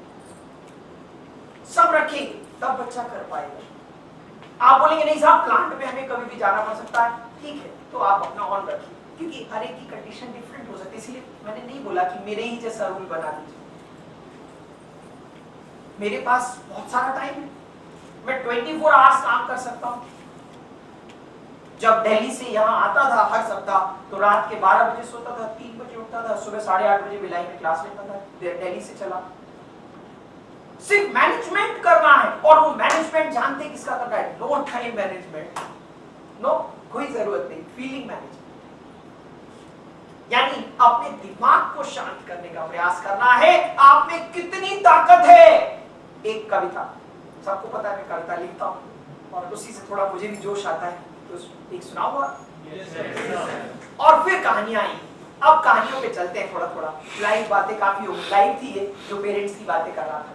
सब रखेंगे, तब बच्चा कर पाएगा। आप बोलेंगे नहीं साहब प्लांट में हमें कभी भी जाना पड़ सकता है, ठीक है, तो आप अपना ऑन रखिए, क्योंकि हर एक की कंडीशन डिफरेंट हो सकती है। इसलिए मैंने नहीं बोला कि मेरे ही जैसा रूल बना दीजिए। मेरे पास बहुत सारा टाइम है, मैं चौबीस आवर्स काम कर सकता हूं। जब दिल्ली से यहां आता था हर सप्ताह तो रात के बारह बजे सोता था, तीन बजे उठता था, सुबह साढ़े आठ बजे भिलाई में क्लास लेता था, दिल्ली से चला। सिर्फ मैनेजमेंट करना है, और वो मैनेजमेंट जानते किसका करना है? नो टाइम मैनेजमेंट, नो कोई जरूरत नहीं, फीलिंग मैनेजमेंट। यानी अपने दिमाग को शांत करने का प्रयास करना है। आप में कितनी ताकत है? एक कविता, सबको पता है मैं कविता लिखता हूं और उसी से थोड़ा मुझे भी जोश आता है, तो एक सुनाऊंगा। और फिर कहानियां आई। अब कहानियों पे चलते हैं थोड़ा थोड़ा, लाइव बातें काफी हो, लाइव थी ये जो पेरेंट्स की बातें कर रहा था।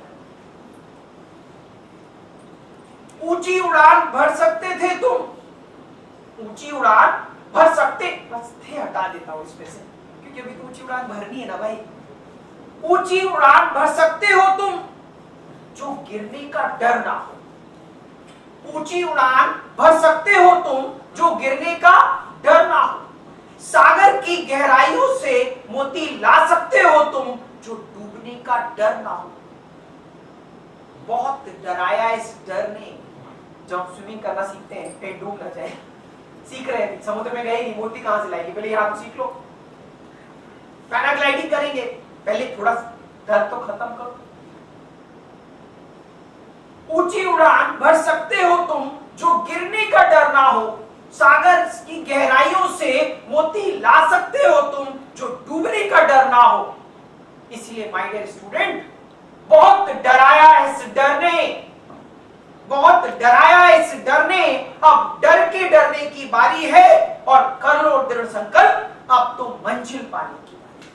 ऊंची उड़ान भर सकते थे तुम, ऊंची उड़ान भर सकते, बस थे हटा देता हूं इसमें से, क्योंकि अभी तो ऊंची उड़ान भरनी है ना भाई। ऊंची उड़ान भर सकते हो तुम जो गिरने का डर ना हो। ऊंची उड़ान भर सकते हो तुम जो गिरने का डर ना हो। सागर की गहराइयों से मोती ला सकते हो तुम जो डूबने का डर ना हो। बहुत डराया इस डर ने। जब हम स्विमिंग करना सीखते हैं कहीं डूब ना जाए, सीख रहे हैं, समुद्र में गए नहीं, मोती कहां से लाएंगे? पहले यहां तो सीख लो। पैराग्लाइडिंग करेंगे, पहले थोड़ा डर तो खत्म करो। ऊंची उड़ान भर सकते हो तुम जो गिरने का डर ना हो। सागर की गहराइयों से मोती ला सकते हो तुम जो डूबने का डर ना हो। इसलिए माय डियर स्टूडेंट, बहुत डराया इस डर ने, बहुत डराया इस डर ने, अब डर के डरने की बारी है और कर लो दृढ़ संकल्प, अब तो मंजिल पाने की बारी।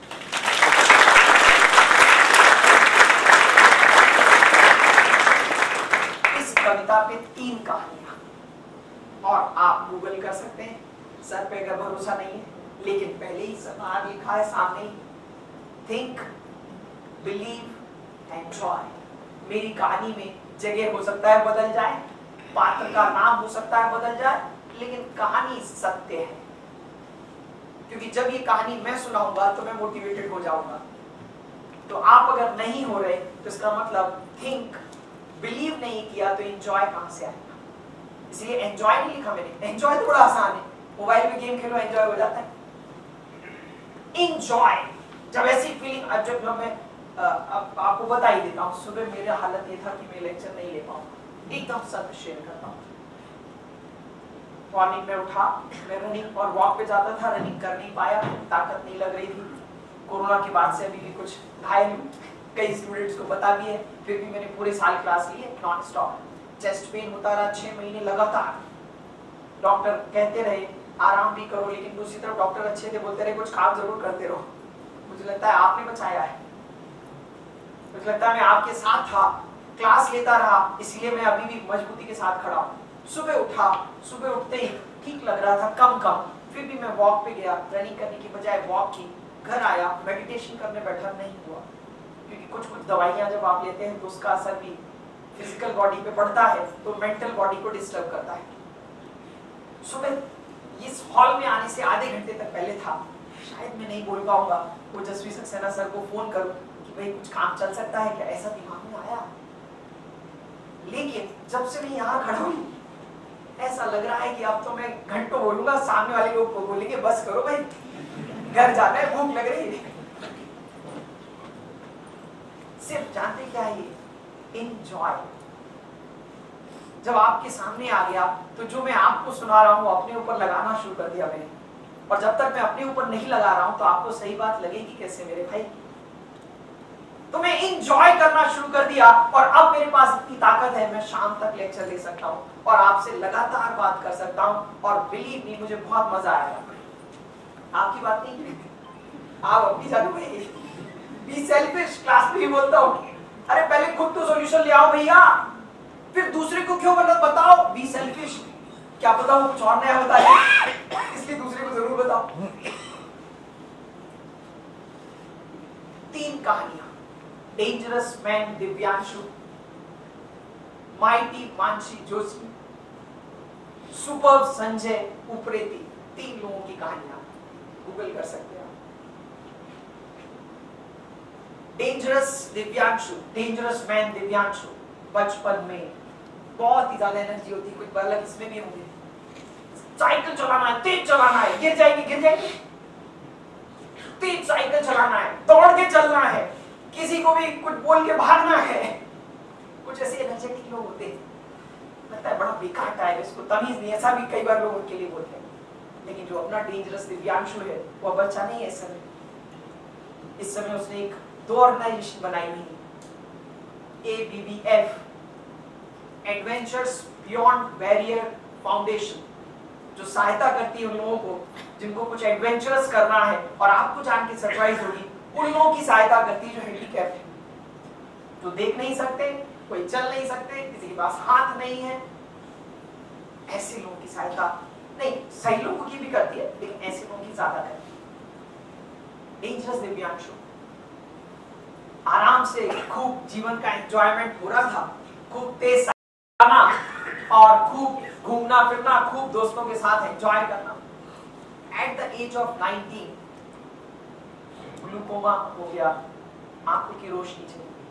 इस कविता पे तीन कहानियां, और आप गूगल कर सकते हैं, सर पे अगर भरोसा नहीं है, लेकिन पहले ही सवाल लिखा है सामने, थिंक, बिलीव, एंजॉय। मेरी कहानी में जगह हो सकता है बदल जाए, पात्र का नाम हो सकता है बदल जाए, लेकिन कहानी सत्य है। क्योंकि जब ये कहानी मैं सुनाऊंगा तो मैं मोटिवेटेड हो जाऊंगा। तो आप अगर नहीं हो रहे तो इसका मतलब थिंक, बिलीव नहीं किया तो एंजॉय कहां से आएगा? इसलिए एंजॉय नहीं लिखा मैंने। एंजॉय थोड़ा आसान है, मोबाइल में गेम खेलो एंजॉय हो जाता है। एंजॉय, जब ऐसी फीलिंग, जब मैं अब आपको बता ही देता हूँ, सुबह मेरा हालत ये था कि मैं लेक्चर नहीं ले पाऊंगा, एकदम सत्य शेयर करता हूँ। मॉर्निंग में उठा, मैं रनिंग और वॉक पे जाता था, रनिंग कर नहीं पाया, ताकत नहीं लग रही थी। कोरोना के बाद से अभी भी कुछ घायल हूँ, कई स्टूडेंट्स को पता भी है, फिर भी मैंने पूरे साल क्लास ली है नॉन स्टॉप। चेस्ट पेन होता रहा छह महीने लगातार। डॉक्टर कहते रहे आराम भी करो, लेकिन दूसरी तरफ डॉक्टर अच्छे थे, बोलते रहे कुछ काम जरूर करते रहो। मुझे लगता है आपने बचाया है, मुझे लगता है मैं आपके साथ था, क्लास लेता रहा, इसलिए मैं अभी भी मजबूती के साथ खड़ा हूँ। सुबह उठा, सुबह उठते ही ठीक लग रहा था, कम कम, फिर भी मैं वॉक पे गया, रनिंग करने की बजाय वॉक की, घर आया, मेडिटेशन करने बैठा, नहीं हुआ। क्योंकि कुछ कुछ दवाइयां जब आप लेते हैं तो उसका असर भी फिजिकल बॉडी पे पड़ता है, तो मेंटल बॉडी को डिस्टर्ब करता है। सुबह इस हॉल में आने से आधे घंटे तक पहले था, शायद मैं नहीं बोल पाऊंगा, वो जसवी सक्सेना सर को फोन करूं कि भाई कुछ काम चल सकता है क्या, ऐसा दिमाग में आया। लेकिन जब से मैं यहाँ खड़ा हूँ ऐसा लग रहा है कि अब तो मैं घंटों बोलूंगा, सामने वाले लोग को बोलेंगे बस करो भाई, घर जाना है, भूख लग रही है। सिर्फ जानते क्या है ये, एंजॉय। जब आपके सामने आ गया तो जो मैं आपको सुना रहा हूं अपने ऊपर लगाना शुरू कर दिया मैंने, और जब तक मैं अपने ऊपर नहीं लगा रहा हूं तो आपको सही बात लगेगी कैसे मेरे भाई। तो मैं एंजॉय करना शुरू कर दिया, और अब मेरे पास इतनी ताकत है, मैं शाम तक लेक्चर ले सकता हूं और आपसे लगातार बात कर सकता हूं, और बिलीव मी मुझे बहुत मजा आएगा। आपकी बात नहीं, आप अपनी जानो भाई, बी सेल्फिश, क्लास में ही बोलता हूं, अरे पहले खुद तो सॉल्यूशन ले आओ भैया, फिर दूसरे को क्यों गलत बताओ। बी सेल्फिश, क्या पता वो कुछ और नया बताए, इसलिए दूसरे को जरूर बताओ। तीन कहानियां, dangerous man Divyanshu, mighty Mansi Joshi, superb Sanjay Upreti, तीन लोगों की कहानियां गूगल कर सकते हैं। Dangerous Divyanshu, dangerous man Divyanshu, बचपन में बहुत ही ज्यादा एनर्जी होती है, कुछ बालक इसमें भी होंगे, साइकिल चलाना है, तेज चलाना है, गिर जाएंगे गिर जाएंगे, तेज साइकिल चलाना है, दौड़ के चलना है, किसी को भी कुछ बोल के भागना है। कुछ ऐसे एनर्जेटिक लोग होते हैं, लगता है बड़ा बेकार टाइप, इसको तमीज नहीं, ऐसा भी कई बार लोग उनके लिए बोलते हैं। लेकिन जो अपना डेंजरस दिव्यांशु है वो बच्चा नहीं है इस समय, इस समय उसने एक दो ऑर्गेनाइजेशन बनाई हुई, A B B F, adventures beyond barrier foundation, जो सहायता करती है उन लोगों को जिनको कुछ एडवेंचरस करना है। और आपको जान के सरप्राइज होगी, उन लोगों की सहायता करती है जो हैंडीकैप्ड है, जो देख नहीं सकते, कोई चल नहीं सकते, किसी के पास हाथ नहीं है, ऐसे लोगों की सहायता नहीं, सही लोगों की भी करती है लेकिन ऐसे लोगों की ज्यादा करती है। डेंजरस दिव्यांशु आराम से खूब जीवन का एंजॉयमेंट हो रहा था, खूब तेज खाना और खूब घूमना फिरना, खूब दोस्तों के साथ एंजॉय करना। At the age of nineteen glaucoma हो गया, आंखों की रोशनी चली गई।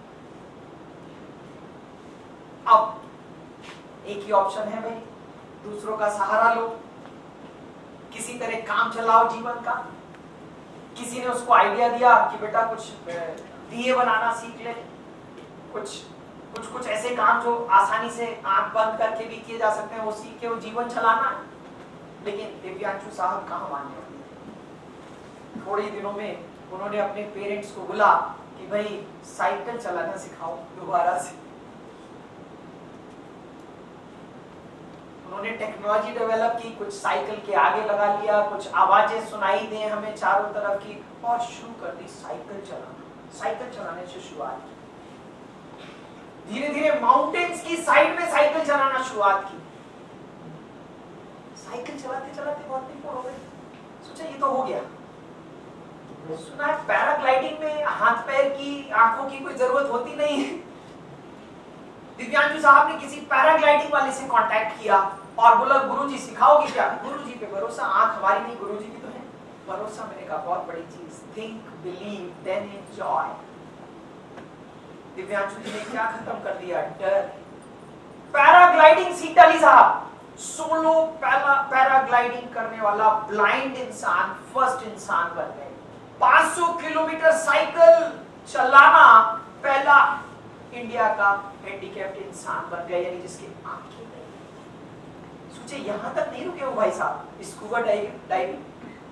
अब एक ही ऑप्शन है भाई, दूसरों का सहारा लो, किसी तरह काम चलाओ जीवन का। किसी ने उसको आइडिया दिया कि बेटा कुछ दिए बनाना सीख ले, कुछ कुछ कुछ ऐसे काम जो आसानी से आंख बंद करके भी किए जा सकते हैं वो सीख के वो जीवन चलाना है। लेकिन दिव्यांशु साहब कहाँ मानने वाले थे। थोड़े ही दिनों में उन्होंने अपने पेरेंट्स को बुला कि भाई साइकिल चलाना सिखाओ दोबारा से। उन्होंने टेक्नोलॉजी डेवलप की, कुछ साइकिल के आगे लगा लिया, कुछ आवाजें सुनाई दें हमें चारों तरफ की, और शुरू कर दी साइकिल चलाना। साइकिल चलाने से शुरुआत की, धीरे धीरे माउंटेन्स की साइड में साइकिल चलाना शुरुआत की। साइकिल चलाते चलाते बहुत दिन हो गए, सोचा ये तो हो गया। सुना है पैराग्लाइडिंग में हाथ पैर की आंखों की कोई जरूरत होती नहीं है। दिव्यांशु साहब ने किसी पैराग्लाइडिंग वाले से कांटेक्ट किया और बोला गुरुजी सिखाओगे क्या? गुरुजी पे भरोसा, आंख हमारी नहीं, गुरुजी भी तो है। भरोसा मैंने कहा बहुत बड़ी चीज, think believe then enjoy. Divyanshu ji ने क्या खत्म कर दिया? डर। पैराग्लाइडिंग सीख डाली साहब। सोलो पैरा पैराग्लाइडिंग करने वाला ब्लाइंड इंसान फर्स्ट इंसान बन गए। पाँच सौ किलोमीटर साइकिल चलाना पहला इंडिया का हैंडीकैप्ड इंसान बन गया, यानी जिसकी आंखें नहीं। सोचे यहां तक नहीं रुके हो भाई साहब, स्कूबा डाइविंग।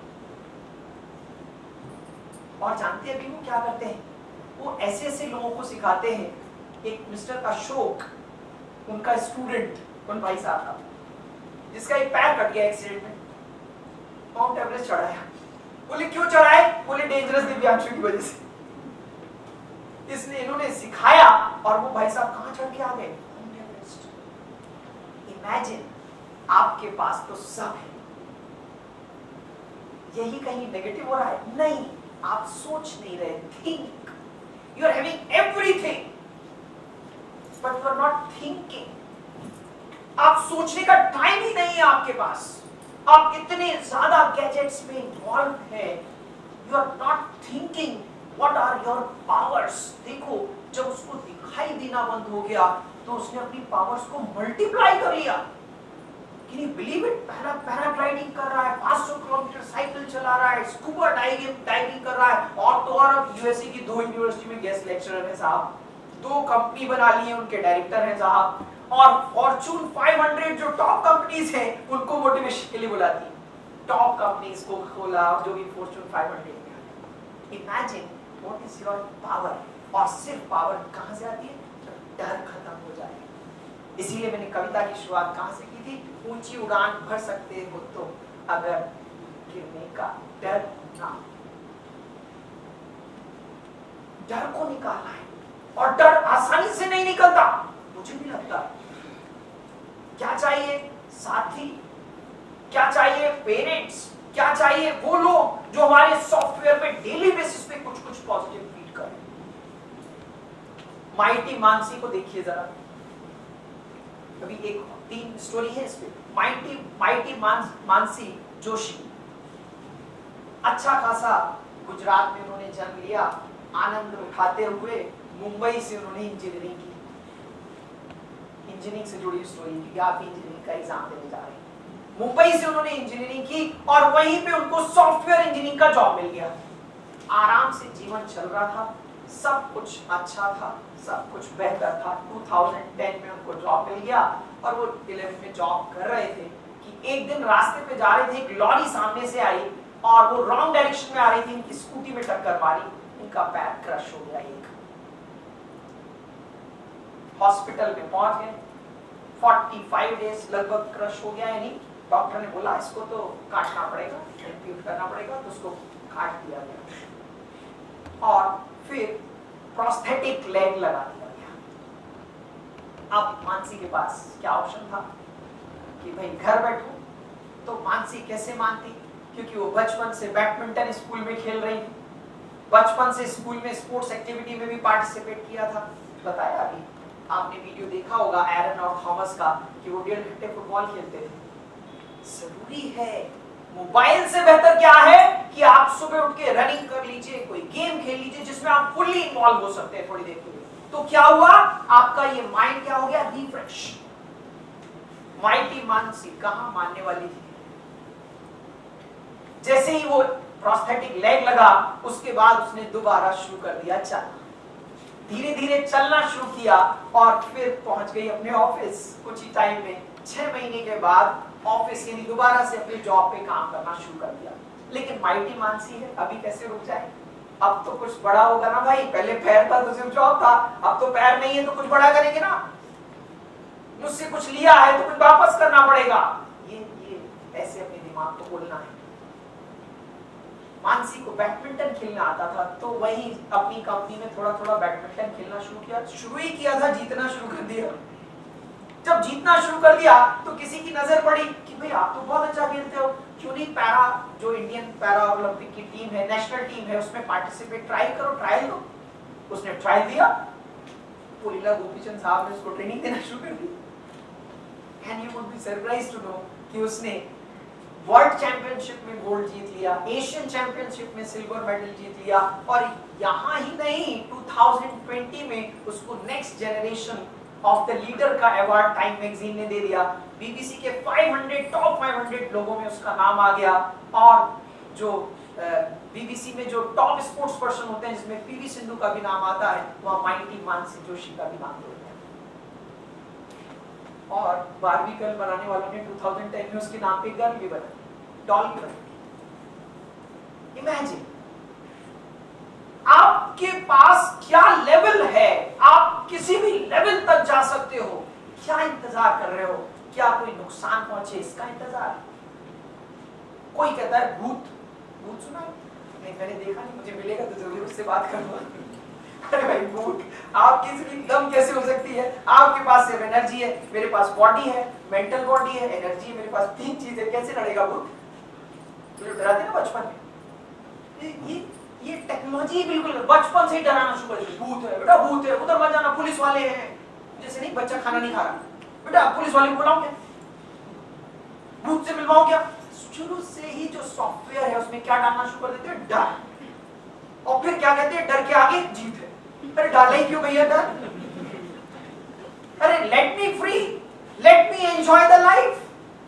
और जानते हैं अभी वो क्या करते हैं? वो ऐसे ऐसे लोगों को सिखाते हैं। एक मिस्टर अशोक, उनका स्टूडेंट, उन भाई साहब का, जिसका एक पैर कट गया एक्सीडेंट में, माउंट एवरेस्ट चढ़ाया। बोले क्यों चढ़ाए? बोले डेंजरस दिव्यांशु की वजह से। इसने इन्होंने सिखाया और वो भाई साहब कहां चढ़ के आ गए? Mount Everest. इमेजिन, आपके पास तो सब है, यही कहीं नेगेटिव हो रहा है? नहीं, आप सोच नहीं रहे। Think, you are having everything but you are not thinking. आप सोचने का टाइम ही नहीं है आपके पास। आप इतने ज्यादा गैजेट्स में इन्वॉल्व हैं, you are not thinking what are your powers. देखो, जब उसको दिखाई देना बंद हो गया तो उसने अपनी पावर्स को मल्टीप्लाई कर लिया। Can you believe it? Para paragliding कर रहा है, पाँच सौ किलोमीटर साइकिल चला रहा है, स्कूबा डाइविंग डाइविंग कर रहा है, और तो और अब यूएसए की दो यूनिवर्सिटी में गेस्ट लेक्चरर है साहब, दो कंपनी बना ली है, उनके डायरेक्टर हैं साहब, और फॉर्च्यून पाँच सौ जो टॉप कंपनीज हैं उनको मोटिवेशन के लिए बुलाती है। टॉप कंपनीज को खोला, जो भी फॉर्च्यून पाँच सौ में। Imagine what is your power. और सिर्फ पावर कहां से आती है? जब डर खत्म हो जाए। इसीलिए मैंने कविता की शुरुआत कहां से की थी? ऊंची उड़ान भर सकते हो तो अगर गिरने का डर ना। डर को निकालना है, और डर आसानी से नहीं निकलता, मुझे भी लगता। क्या चाहिए? साथी। क्या चाहिए? पेरेंट्स। क्या चाहिए? वो लोग जो हमारे सॉफ्टवेयर पे डेली बेसिस पे कुछ कुछ पॉजिटिव फीड करें। माइटी मानसी को देखिए जरा, अभी एक तीन स्टोरी है इस पे। माइटी माइटी मानस, मानसी जोशी, अच्छा खासा गुजरात में उन्होंने जन्म लिया। आनंद उठाते हुए मुंबई से उन्होंने इंजीनियरिंग की। इंजीनियरिंग से जुड़ी स्टोरी की, आप इंजीनियरिंग का एग्जाम देने जा रहे हैं। मुंबई से उन्होंने इंजीनियरिंग की और वहीं पे उनको सॉफ्टवेयर इंजीनियरिंग का जॉब मिल गया। आराम से जीवन चल रहा था, सब कुछ अच्छा था, सब कुछ बेहतर था। दो हज़ार दस में उनको जॉब मिल गया और वो ग्यारह में जॉब कर रहे थे कि एक दिन रास्ते पे जा रहे थे, एक लॉरी सामने से आई और वो रॉन्ग डायरेक्शन में आ रही थी, इनकी स्कूटी में टक्कर मारी, इनका पैर क्रश हो गया। एक हॉस्पिटल में पहुंच गए, पैंतालीस डेज लगभग क्रश हो गया, यानी डॉक्टर ने बोला इसको तो काटना पड़ेगा, एम्प्यूट करना पड़ेगा, तो उसको काट दिया गया और फिर प्रोस्थेटिक लेग लगा दिया गया। अब मानसी के पास क्या ऑप्शन था कि भाई घर बैठो, तो मानसी कैसे मानती, क्योंकि वो बचपन से बैडमिंटन स्कूल में खेल रही थी, बचपन से स्कूल में स्पोर्ट्स एक्टिविटी में भी पार्टिसिपेट किया था। बताया अभी आपने वीडियो देखा होगा एरन और थॉमस का कि वो डेढ़ घंटे फुटबॉल खेलते थे। जरूरी है, मोबाइल से बेहतर क्या है कि आप सुबह उठ के रनिंग कर लीजिए, कोई गेम खेल लीजिए जिसमें आप फुल्ली इन्वॉल्व हो सकते हैं थोड़ी देर के लिए। तो क्या हुआ, आपका ये माइंड क्या हो गया, रिफ्रेश। माइटी मानसी कहां मानने वाली थी, जैसे ही वो प्रोस्थेटिक लेग लगा उसके बाद उसने दोबारा शुरू कर दिया चलना, धीरे धीरे चलना शुरू किया और फिर पहुंच गई अपने ऑफिस। कुछ ही टाइम में, छह महीने के बाद ऑफिस यानी दोबारा से अपने जॉब पे काम करना शुरू कर दिया। लेकिन माइटी मानसी है, अभी कैसे रुक जाए, अब तो कुछ बड़ा होगा ना भाई, पहले पैर था तो सिर्फ जॉब था, अब तो पैर नहीं है तो कुछ बड़ा करेंगे ना, मुझसे कुछ लिया है तो कुछ वापस करना पड़ेगा। ये ये ऐसे अपने दिमाग को बोलना है। मानसी को बैडमिंटन खेलना आता था, तो वही अपनी कंपनी में थोड़ा थोड़ा बैडमिंटन खेलना शुरू किया। शुरू ही किया था, जीतना शुरू कर दिया। जब जीतना शुरू कर दिया तो किसी की नजर पड़ी कि भाई आप तो बहुत अच्छा खेलते हो, क्यों नहीं पैरा जो इंडियन पैरा ओलंपिक की टीम है, नेशनल टीम है, उसमें पार्टिसिपेट ट्राई करो, ट्रायल दो। उसने ट्रायल दिया, पुलिला गोपीचंद साहब ने उसको ट्रेनिंग देना शुरू कर दी। And you would be surprised to know कि उसने वर्ल्ड चैंपियनशिप में गोल्ड जीत लिया, एशियन चैंपियनशिप में सिल्वर मेडल जीत लिया, और यहां ही नहीं दो हज़ार बीस में उसको next generation of the leader का अवार्ड टाइम मैगजीन ने दे दिया। बीबीसी के पाँच सौ टॉप पाँच सौ लोगों में उसका नाम आ गया, और जो बीबीसी में जो टॉप स्पोर्ट्स पर्सन होते हैं जिसमें पीवी सिंधु का भी नाम आता है, वहां माइटी मानसी जोशी का भी नाम होता है। और बारबी गर्ल बनाने वालों ने दो हज़ार दस में उसके नाम पे गर्ल भी बनाई, डॉल भी बनाई। इमेजिन आपके पास क्या लेवल है, आप किसी भी लेवल तक जा सकते हो। क्या इंतजार कर रहे हो, क्या कोई नुकसान पहुंचे इसका इंतजार? कोई कहता है भूत, भूत सुना है? नहीं मैंने देखा नहीं, मुझे मिलेगा तो जरूर उससे बात करूंगा। अरे भाई भूत आपकी की दम कैसे हो सकती है? आपके पास सिर्फ एनर्जी है, मेरे पास बॉडी है, मेंटल बॉडी है, एनर्जी है, मेरे पास तीन चीज है, कैसे लड़ेगा भूत? मुझे डराते ना बचपन में, ये ये, ये टेक्नोलॉजी बिल्कुल बचपन से ही डराना शुरू कर दी। भूत है बेटा, भूत है, उधर मत जाना, पुलिस वाले हैं। जैसे नहीं बच्चा खाना नहीं खा रहा, बेटा पुलिस वाले को बुलाओ क्या, भूत से मिलवाओ क्या? शुरू से ही जो सॉफ्टवेयर है उसमें क्या डालना शुरू कर देते हैं? डर। और फिर क्या कहते हैं? डर के आगे जीत है। अरे डाला ही क्यों भैया डर? अरे let me free, let me enjoy the life.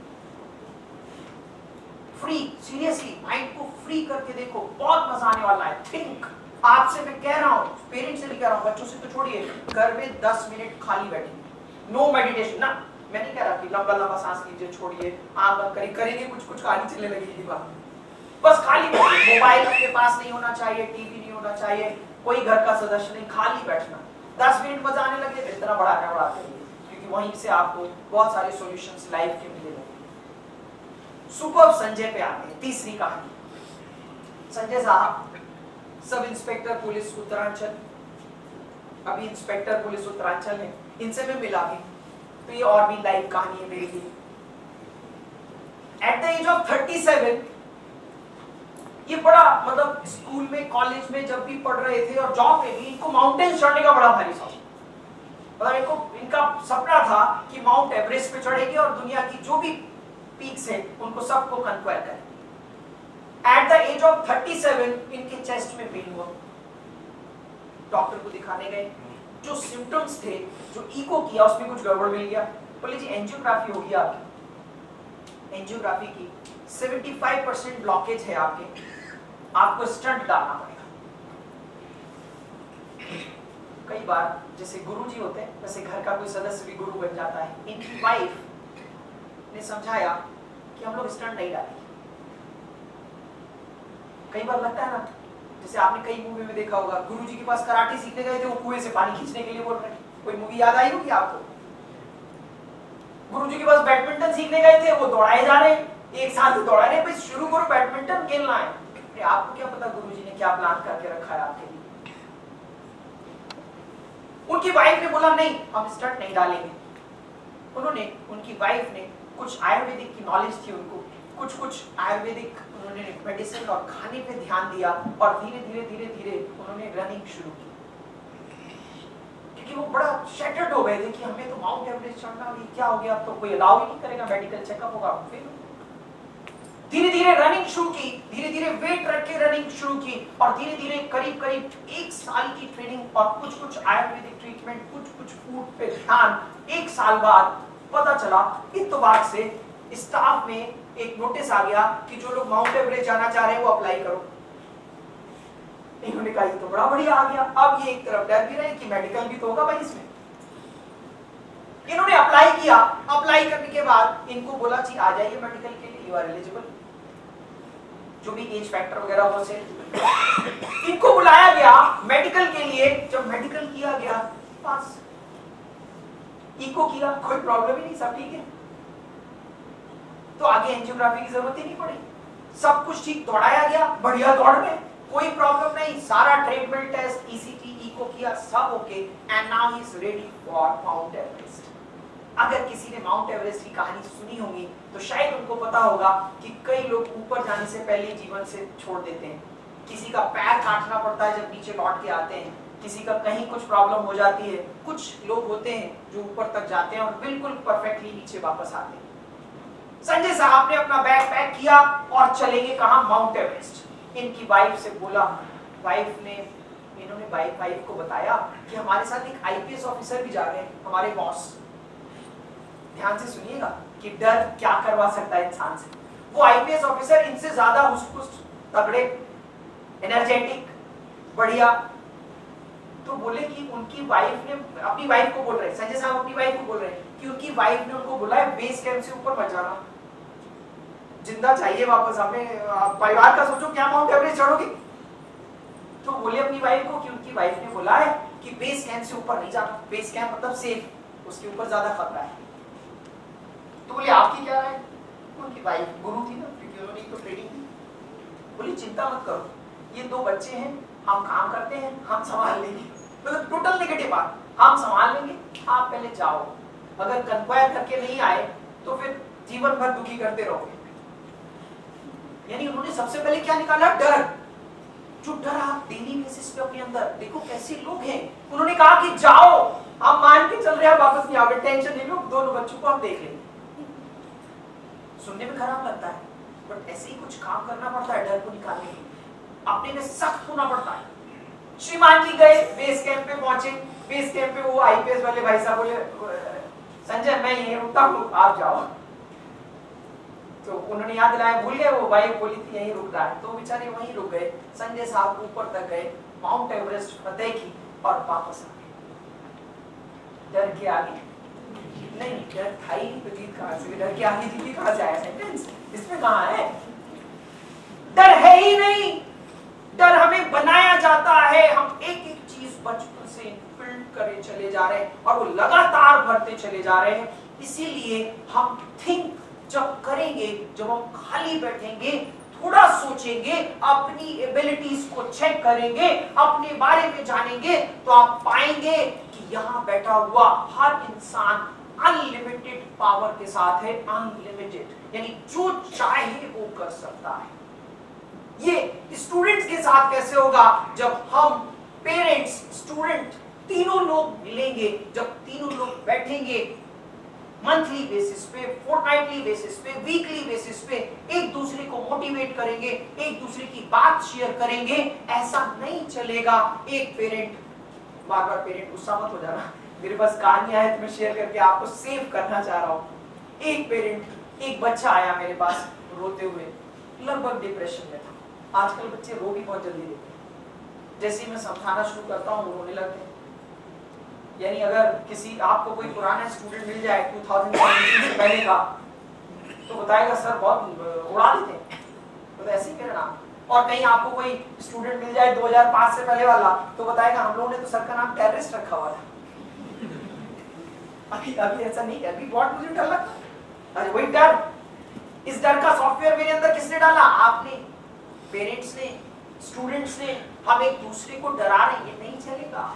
Free, seriously mind को फ्री करके देखो, बहुत मजा आने वाला है। थिंक, आपसे मैं कह रहा हूं, पेरेंट्स से भी कह रहा हूं, बच्चों से तो छोड़िए, घर में दस मिनट खाली बैठिए, नो मेडिटेशन ना। मैं नहीं कह रहा कि लंबा लंबा सांस लीजिए, छोड़िए, आंख बंद करिए, करेंगे कुछ कुछ कहानी चलने लगेगी दिमाग में। बस खाली बैठिए, मोबाइल अपने पास नहीं होना चाहिए, टीवी नहीं होना चाहिए, कोई घर का सदस्य नहीं, खाली बैठना। दस मिनट मजा आने लगे तो इतना बड़ा आने बढ़ाते रहिए, क्योंकि वहीं से आपको बहुत सारे सॉल्यूशंस लाइफ के मिले लगे। सुपर संजय पे आते हैं, तीसरी कहानी। संजय साहब सब इंस्पेक्टर पुलिस उत्तरांचल, अभी इंस्पेक्टर पुलिस उत्तरांचल है, इनसे मैं मिला भी, तो ये और भी लाइव कहानी है मेरे लिए। At the age of thirty seven, ये बड़ा मतलब स्कूल में कॉलेज में जब भी पढ़ रहे थे और जॉब में भी, इनको माउंटेन चढ़ने का बड़ा भारी शौक, मतलब इनको इनका सपना था कि माउंट एवरेस्ट पे चढ़ेंगे और दुनिया की जो भी पीक्स है उनको सबको कन्क्वायर करें। At the age of thirty seven इनके चेस्ट में पेन हुआ, डॉक्टर को दिखाने गए, जो सिम्टम्स थे, जो इको किया उसमें कुछ गड़बड़ मिल गया। बोले जी एंजियोग्राफी होगी आपकी, एंजियोग्राफी की पचहत्तर परसेंट ब्लॉकेज है आपके, आपको स्टंट डालना पड़ेगा। कई बार जैसे गुरुजी होते हैं वैसे घर का कोई सदस्य भी गुरु बन जाता है। इनकी वाइफ ने समझाया कि हम लोग स्टंट नहीं डालेंगे। कई बार लगता है ना, जैसे आपने कई मूवी में देखा होगा, गुरुजी के पास कराटे सीखने गए थे, वो कुएं से पानी खींचने के लिए बोल रहे हैं। कोई मूवी याद आई होगी आपको? गुरुजी के पास बैडमिंटन सीखने गए थे, वो दौड़ाए जा रहे हैं, एक साथ ही दौड़ा रहे, भाई शुरू करो बैडमिंटन खेलना है। आपको क्या पता गुरुजी ने क्या प्लान करके रखा है आपके लिए। उनकी वाइफ ने बोला नहीं हम स्टंट नहीं डालेंगे। उन्होंने, उनकी वाइफ ने, कुछ आयुर्वेदिक की नॉलेज थी उनको, कुछ कुछ आयुर्वेदिक उन्होंने मेडिसिन और खाने पे ध्यान दिया और धीरे धीरे धीरे धीरे उन्होंने रनिंग शुरू की, क्योंकि वो बड़ा शैटर्ड हो गए थे कि हमें तो माउंट एवरेस्ट चढ़ना, क्या हो गया, अब तो कोई अलाउ ही नहीं करेगा, मेडिकल चेकअप होगा। फिर धीरे धीरे रनिंग शुरू की, धीरे धीरे वेट रख के रनिंग शुरू की और धीरे धीरे करीब करीब एक साल की ट्रेनिंग और कुछ कुछ आयुर्वेदिक ट्रीटमेंट, कुछ कुछ फूड पे ध्यान, एक साल बाद पता चला इत्तेफाक से स्टाफ में एक नोटिस आ गया कि जो लोग माउंट एवरेस्ट जाना चाह रहे हैं वो अप्लाई करो। इन्होंने कहा ये तो बड़ा बढ़िया आ गया। अब ये एक तरफ डर भी रहे कि मेडिकल भी तो होगा भाई इसमें। इन्होंने अप्लाई किया, अप्लाई करने के बाद इनको बोला जी आ जाइए मेडिकल के लिए, यू आर एलिजिबल, जो भी एज फैक्टर वगैरह हो से इनको बुलाया गया मेडिकल के लिए। जब मेडिकल किया गया, पास, इको किया, कोई प्रॉब्लम ही नहीं, सब ठीक है, तो आगे एंजियोग्राफी की जरूरत ही नहीं पड़ी, सब कुछ ठीक, दौड़ाया गया, बढ़िया दौड़ में, कोई प्रॉब्लम नहीं, सारा ट्रेडमिल टेस्ट, ईसीटी, इको किया, सब okay, and now he is ready for Mount Everest. अगर किसी ने माउंट एवरेस्ट की कहानी सुनी होगी तो शायद उनको पता होगा कि कई लोग ऊपर जाने से पहले जीवन से छोड़ देते हैं, किसी का पैर काटना पड़ता है जब नीचे लौट के आते हैं, किसी का कहीं कुछ प्रॉब्लम हो जाती है, कुछ लोग होते हैं जो ऊपर तक जाते हैं और बिल्कुल परफेक्टली नीचे वापस आते हैं। संजय साहब ने अपना बैग पैक किया और चले गए कहां? Mount Everest. इनकी वाइफ से बोला, वाइफ ने, इन्होंने वाइफ वाइफ को बताया कि हमारे साथ एक आईपीएस ऑफिसर भी जा रहे हैं, हमारे बॉस। ध्यान से सुनिएगा कि डर क्या करवा सकता है इंसान से। वो आईपीएस ऑफिसर इनसे ज्यादा हुस्ट-पुस्ट, तगड़े, एनर्जेटिक, बढ़िया। तो बोले कि उनकी वाइफ ने, अपनी वाइफ को बोल रहे हैं, संजय साहब अपनी वाइफ को बोल रहे हैं कि उनकी वाइफ ने उनको बोला है बेस कैंप से ऊपर मत जाना, जिंदा चाहिए वापस हमें, परिवार का सोचो, क्या माउंट एवरेस्ट चढ़ोगे। तो बोले अपनी वाइफ को कि उनकी वाइफ ने बोला है कि बेस कैंप से ऊपर नहीं जाना, बेस कैंप मतलब सेफ, उसके ऊपर ज्यादा खतरा है। तो बोले आपकी क्या राय? उनकी वाइफ गुरु थी ना, क्योंकि उन्होंने तो ट्रेनिंग दी। बोली चिंता मत करो, ये दो बच्चे हैं, हम काम करते हैं, हम संभाल लेंगे। मतलब टोटल नेगेटिव बात, हम संभाल लेंगे, आप पहले जाओ, अगर कंक्वायर करके नहीं आए तो फिर जीवन भर दुखी करते रहोगे। यानी उन्होंने सबसे पहले क्या निकाला? डर। जो डर आप डेली बेसिस पे अपने अंदर देखो कैसे लोग हैं। उन्होंने कहा कि जाओ, आप मान के चल रहे हैं, वापस नहीं आओगे, टेंशन नहीं लो, दोनों बच्चों को हम देख लेंगे। सुनने में खराब लगता है, बट ऐसे ही कुछ काम करना पड़ता है डर को निकालने के लिए, अपने में सख्त होना पड़ता है। श्रीमान जी गए, बेस कैंप पे पहुंचे। बेस कैंप पे वो आईपीएस वाले भाई साहब बोले संजय मैं यहीं रुकता हूँ, आप जाओ। तो उन्होंने याद दिलाया, भूल गए, वो वाइफ बोली थी यहीं रुक रहा है, तो बेचारे वहीं रुक गए। संजय साहब ऊपर तक गए, माउंट एवरेस्ट फतेह की और वापस आ गए। डर के आगे नहीं, डर था ही नहीं तो जीत कहां से? डर के आगे जीत कहां से आया? सेंटेंस इसमें कहां है? डर है ही नहीं। डर हमें बनाया जाता है, हम एक एक चीज बचपन से बिल्ड करे चले जा रहे हैं और वो लगातार बढ़ते चले जा रहे हैं। इसीलिए हम थिंक जब करेंगे, जब हम खाली बैठेंगे, थोड़ा सोचेंगे, अपनी एबिलिटीज को चेक करेंगे, अपने बारे में जानेंगे, तो आप पाएंगे कि यहाँ बैठा हुआ हर इंसान अनलिमिटेड पावर के साथ है। अनलिमिटेड यानी जो चाहे वो कर सकता है। ये स्टूडेंट्स के साथ कैसे होगा? जब हम पेरेंट्स, स्टूडेंट तीनों लोग मिलेंगे, जब तीनों लोग बैठेंगे मंथली बेसिस पे, फोर्टनाइटली बेसिस पे, वीकली बेसिस पे, एक दूसरे को मोटिवेट करेंगे, एक दूसरे की बात शेयर करेंगे। ऐसा नहीं चलेगा एक पेरेंट, बार बार पेरेंट गुस्सा मत हो जाना, मेरे पास कहानियां है तो मैं शेयर करके आपको सेव करना चाह रहा हूँ। एक पेरेंट, एक बच्चा आया मेरे पास रोते हुए, लगभग डिप्रेशन में था। आजकल बच्चे रो भी बहुत जल्दी देते हैं, जैसे ही मैं समझाना शुरू करता हूँ रोने लगते हैं। यानी अगर किसी आपको कोई पुराना स्टूडेंट मिल जाए दो हज़ार सत्रह से पहले का, तो बताएगा सर बहुत उड़ा देते हैं, तो ऐसे ही करना। और कहीं आपको कोई स्टूडेंट मिल जाए दो हज़ार पाँच से पहले वाला, तो बताएगा हम लोगों ने तो सर का नाम टेररिस्ट रखा हुआ था। अभी अभी ऐसा नहीं है, अभी बहुत मुझे डर लगता। अरे वही डर, इस डर का सॉफ्टवेयर मेरे अंदर किसने डाला? आपने, पेरेंट्स ने, स्टूडेंट्स ने। हम एक दूसरे को डरा रहे, ये नहीं चलेगा,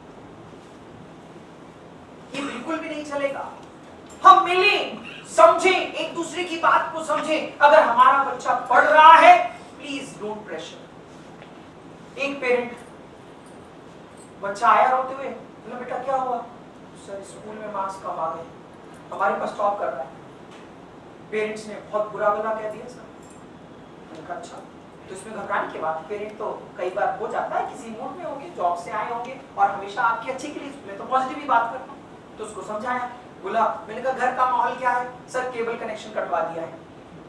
ये बिल्कुल भी नहीं चलेगा। हम मिले, समझे, एक दूसरे की बात को समझे। अगर हमारा बच्चा पढ़ रहा है, प्लीज डोंट प्रेशर। एक पेरेंट, बच्चा आया रोते हुए, बोला बेटा क्या हुआ? सर स्कूल में मार्क्स कम आ गए, हमारे पास टॉप कर रहा है। पेरेंट्स ने बहुत बुरा बुरा कह दिया सर। मैंने कहा अच्छा, तो इसमें घबराने की बात, पेरेंट तो कई बार हो जाता है, किसी मूड में होंगे, जॉब से आए होंगे और हमेशा आपके अच्छे के लिए, मैं तो पॉजिटिव ही बात करता हूँ। तो उसको समझाया, बोला, मैंने कहा घर का माहौल क्या है? सर केबल कनेक्शन कटवा दिया है।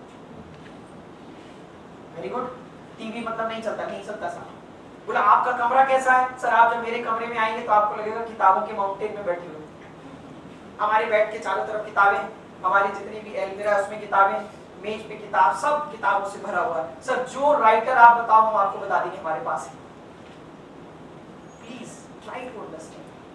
वेरी गुड, टीवी मतलब नहीं चलता, नहीं चलता सर। बोला आपका कमरा कैसा है? सर आप जब मेरे कमरे में आएंगे तो आपको लगेगा किताबों के माउंटेन में बैठे हुए। हमारे बेड के चारों तरफ किताबें, हमारी जितनी भी अलमीरा है उसमें किताबें, मेज पे किताब, सब किताबों से भरा हुआ है। सर जो राइटर आप बताओ हम आपको बता देंगे हमारे पास है। Please try to understand.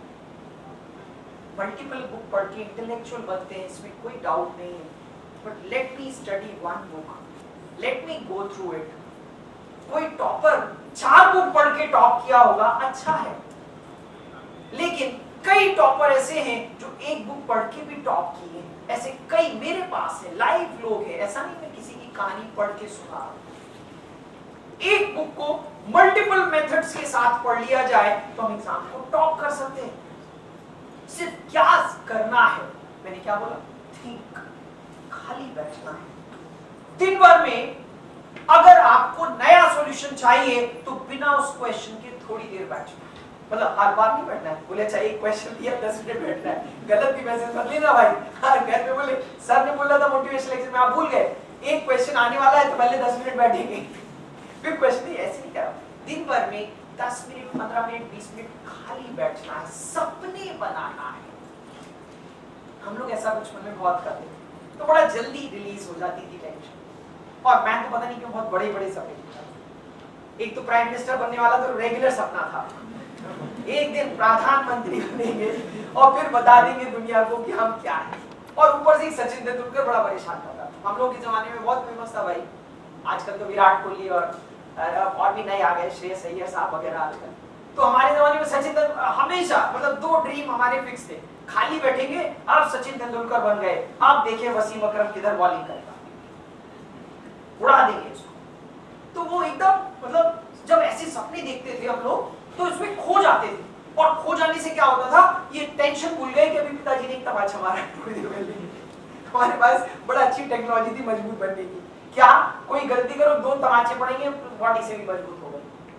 Multiple book पढ़ के इंटेलेक्चुअल बनते हैं, इसमें कोई डाउट नहीं है, but let me study one book, let me go through it. कोई टॉपर चार बुक पढ़ के टॉप किया होगा, अच्छा है, लेकिन कई टॉपर ऐसे हैं जो एक बुक पढ़ के भी टॉप किए हैं। ऐसे कई मेरे पास है, लाइव लोग हैं। ऐसा नहीं मैं किसी की कहानी पढ़ के सुना रहा हूं। एक बुक को मल्टीपल मेथड्स के साथ पढ़ लिया जाए तो हम एग्जाम को टॉप कर सकते हैं। सिर्फ क्या करना है, मैंने क्या बोला? थिंक, खाली बैठना है। दिन भर में अगर आपको नया सॉल्यूशन चाहिए तो बिना उस क्वेश्चन के थोड़ी देर बैठना, मतलब हर बार नहीं बैठना है। बोले अच्छा एक क्वेश्चन दिया दस मिनट बैठना है, गलत भी मैसेज मत लेना भाई। हाँ घर पे बोले सर ने बोला था मोटिवेशन लेक्चर में, आप भूल गए, एक क्वेश्चन आने वाला है तो पहले दस मिनट बैठेंगे फिर क्वेश्चन नहीं, ऐसे नहीं करा। दिन भर में दस मिनट, पंद्रह मिनट, बीस मिनट खाली बैठना है, सपने बनाना है। हम लोग ऐसा कुछ मन में बहुत करते थे तो बड़ा जल्दी रिलीज हो जाती थी टेंशन। और मैं तो पता नहीं क्यों बहुत बड़े बड़े सपने देखता। एक तो प्राइम मिनिस्टर बनने वाला तो रेगुलर सपना था, एक दिन प्रधानमंत्री बनेंगे और फिर बता देंगे दुनिया को कि हम क्या हैं। और ऊपर से सचिन तेंदुलकर बड़ा परेशान करता था, हम लोग के जमाने में बहुत फेमस था भाई। आजकल तो विराट कोहली और और भी नए आ गए, श्रेयस अय्यर साहब वगैरह आजकल। तो हमारे जमाने में सचिन तेंदुलकर हमेशा, मतलब दो ड्रीम हमारे फिक्स थे, खाली बैठेंगे अब सचिन तेंदुलकर बन गए, अब देखिए वसीम अकरम किधर बॉलिंग करेगा, उड़ा देंगे इसको। तो वो एकदम, मतलब जब ऐसे सपने देखते थे हम लोग तो इसमें खो जाते थे, और खो जाने से क्या होता था, ये टेंशन भूल गए कि अभी पिताजी ने एक तमाचा मारा है थोड़ी देर पहले। हमारे पास बड़ा अच्छी टेक्नोलॉजी थी मजबूत बनने की, क्या कोई गलती करो दो तमाचे पड़ेंगे, बॉडी से भी मजबूत हो गए।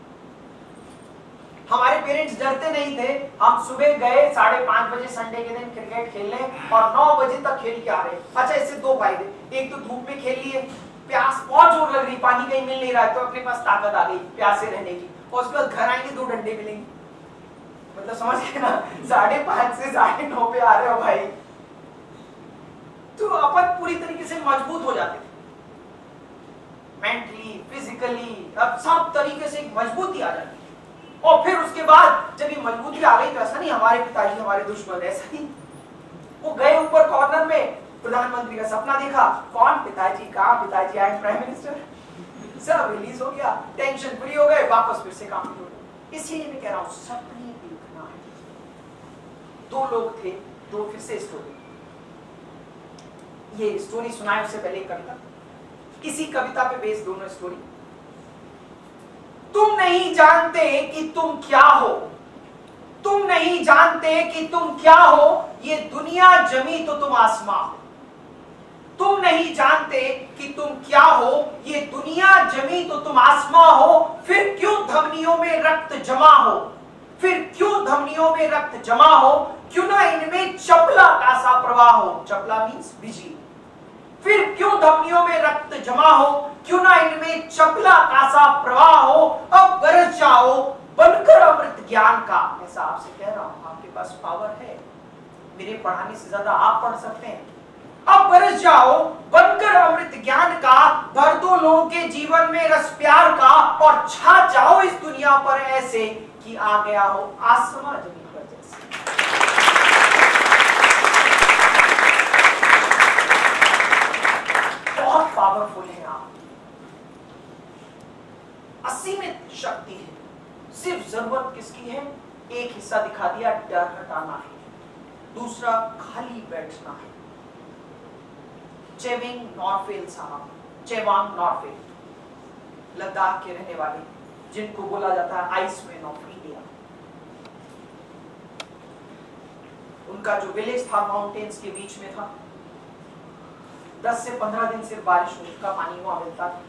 हमारे पेरेंट्स डरते नहीं थे, हम सुबह गए साढ़े पांच बजे संडे के दिन क्रिकेट खेलने और नौ बजे तक खेल के आ रहे। अच्छा, इससे दो फायदे, एक तो धूप में खेल लिए, प्यास बहुत जोर लग रही, पानी कहीं मिल नहीं रहा है तो अपने पास ताकत आ गई प्यासे रहने की, और उसके बाद घर आएंगे दो डंडे मिलेंगे। मतलब समझ गए ना, साढ़े पांच से साढ़े नौ पे आ रहे हो भाई, तो अपन पूरी तरीके से मजबूत हो जाते थे, मेंटली, फिजिकली, अब सब तरीके से मजबूती आ जाती। और फिर उसके बाद जब ये मजबूती आ गई तो ऐसा नहीं हमारे पिताजी हमारे दुश्मन, ऐसा नहीं, वो गए ऊपर कॉर्नर में, प्रधानमंत्री का सपना देखा, कौन, पिताजी, कहां पिताजी, आई एम प्राइम मिनिस्टर, सब रिलीज हो गया, टेंशन फ्री हो गए, वापस फिर से काम शुरू हो गया। इसीलिए मैं कह रहा हूं सपने देखना है। दो लोग थे, दो फिर से स्टोरी, ये स्टोरी सुनाए उससे पहले कविता, इसी कविता पे बेस दोनों स्टोरी। तुम नहीं जानते कि तुम क्या हो, तुम नहीं जानते कि तुम क्या हो, ये दुनिया जमी तो तुम आसमां हो। तुम नहीं जानते कि तुम क्या हो, ये दुनिया जमी तो तुम आसमां हो, फिर क्यों धमनियों में रक्त जमा हो, फिर क्यों धमनियों में रक्त जमा हो, क्यों ना इनमें चपला का सा प्रवाह हो, चपला मींस बिजली, फिर क्यों धमनियों में रक्त जमा हो, क्यों ना इनमें चपला का सा प्रवाह हो, अब बरस जाओ बनकर अमृत ज्ञान का। ऐसा आपसे कह रहा हूं, आपके पास पावर है, मेरे पढ़ाने से ज्यादा आप पढ़ सकते हैं। अब बरस जाओ बनकर अमृत ज्ञान का, भर दो लोगों के जीवन में रस प्यार का, और छा जाओ इस दुनिया पर ऐसे कि आ गया हो आसमां जमीन पर जैसे। बहुत पावरफुल है आप, असीमित शक्ति है, सिर्फ जरूरत किसकी है, एक हिस्सा दिखा दिया, डर हटाना है, दूसरा खाली बैठना है। चेविंग नॉर्फेल साहब, चेवांग नॉर्फेल, लद्दाख के रहने वाले, जिनको बोला जाता है आइसमैन ऑफ इंडिया। उनका जो विलेज था माउंटेन्स के बीच में था, दस से पंद्रह दिन सिर्फ बारिश का पानी वहां मिलता था।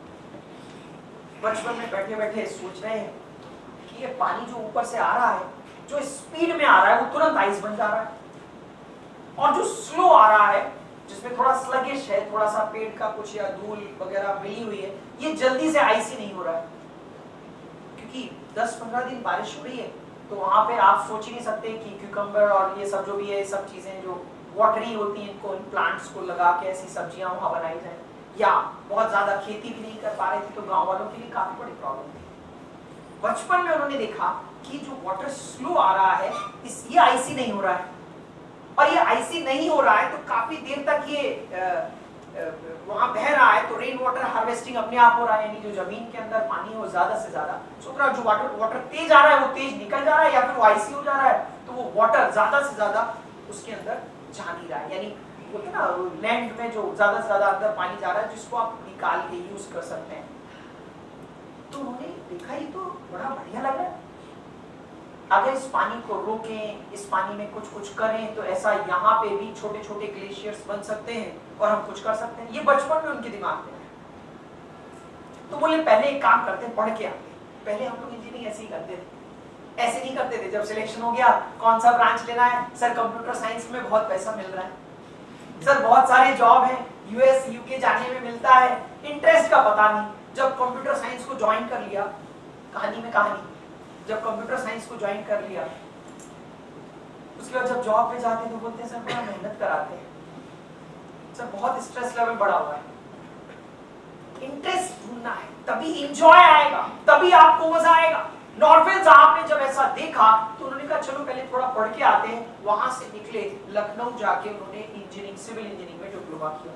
बचपन में बैठे बैठे सोच रहे हैं कि ये पानी जो ऊपर से आ रहा है, जो स्पीड में आ रहा है वो तुरंत आइस बन जा रहा है, और जो स्लो आ रहा है जिसमें थोड़ा स्लगिश है, थोड़ा सा पेड़ का कुछ या धूल वगैरह मिली हुई है, ये जल्दी से आइस ही नहीं हो रहा है, क्योंकि दस पंद्रह दिन बारिश हो रही है। तो वहां पे आप सोच ही नहीं सकते कि क्यूकम्बर और ये सब जो भी है, सब चीजें जो वाटरी होती हैं, इनको इन प्लांट्स को लगा के ऐसी सब्जियां वहां बनाई जाए, या बहुत ज्यादा खेती भी नहीं कर पा रहे थे, तो गांव वालों के लिए काफी बड़ी प्रॉब्लम थी। बचपन में उन्होंने देखा कि जो वाटर स्लो आ रहा है, इस ये आइसी नहीं हो रहा है, और ये आइसी नहीं हो रहा है तो काफी देर तक ये वहां बह रहा है, तो रेन वाटर हार्वेस्टिंग अपने आप हो रहा है, यानी जो जमीन के अंदर पानी है वो ज्यादा से ज्यादा सोच रहा, जो वाटर वाटर तेज आ रहा है वो तेज निकल जा रहा है, या फिर वो आइसी हो जा रहा है, तो वो वाटर ज्यादा से ज्यादा उसके अंदर जा नहीं रहा है, यानी बोलते ना लैंड में जो ज्यादा से ज्यादा अंदर पानी जा रहा है, जिसको आप निकाल के यूज कर सकते हैं। तो उन्होंने देखा ये तो बड़ा बढ़िया लग रहा है, अगर इस पानी को रोकें, इस पानी में कुछ कुछ करें, तो ऐसा यहाँ पे भी छोटे छोटे ग्लेशियर्स बन सकते हैं और हम कुछ कर सकते हैं। ये बचपन में उनके दिमाग में है। तो बोले पहले एक काम करते हैं, पढ़ के आते। पहले हम लोग इंजीनियरिंग ऐसे ही करते थे, ऐसे नहीं करते थे। जब सिलेक्शन हो गया कौन सा ब्रांच लेना है, सर कंप्यूटर साइंस में बहुत पैसा मिल रहा है, सर बहुत सारे जॉब है, यूएस यूके जाने में मिलता है, इंटरेस्ट का पता नहीं। जब कंप्यूटर साइंस को ज्वाइन कर लिया, कहानी में कहानी, जब कंप्यूटर साइंस को ज्वाइन कर लिया, उसके बाद जब जॉब पे जाते हैं तो बोलते हैं सर बड़ा मेहनत कराते हैं, सर बहुत स्ट्रेस लेवल बढ़ा हुआ है। इंटरेस्ट ढूंढना है, तभी एंजॉय आएगा, तभी आपको मजा आएगा। नॉर्फेल साहब ने जब ऐसा देखा तो उन्होंने कहा चलो पहले थोड़ा पढ़ के आते हैं। वहां से निकले, लखनऊ जाके उन्होंने इंजीनियरिंग, सिविल इंजीनियरिंग में डिप्लोमा किया।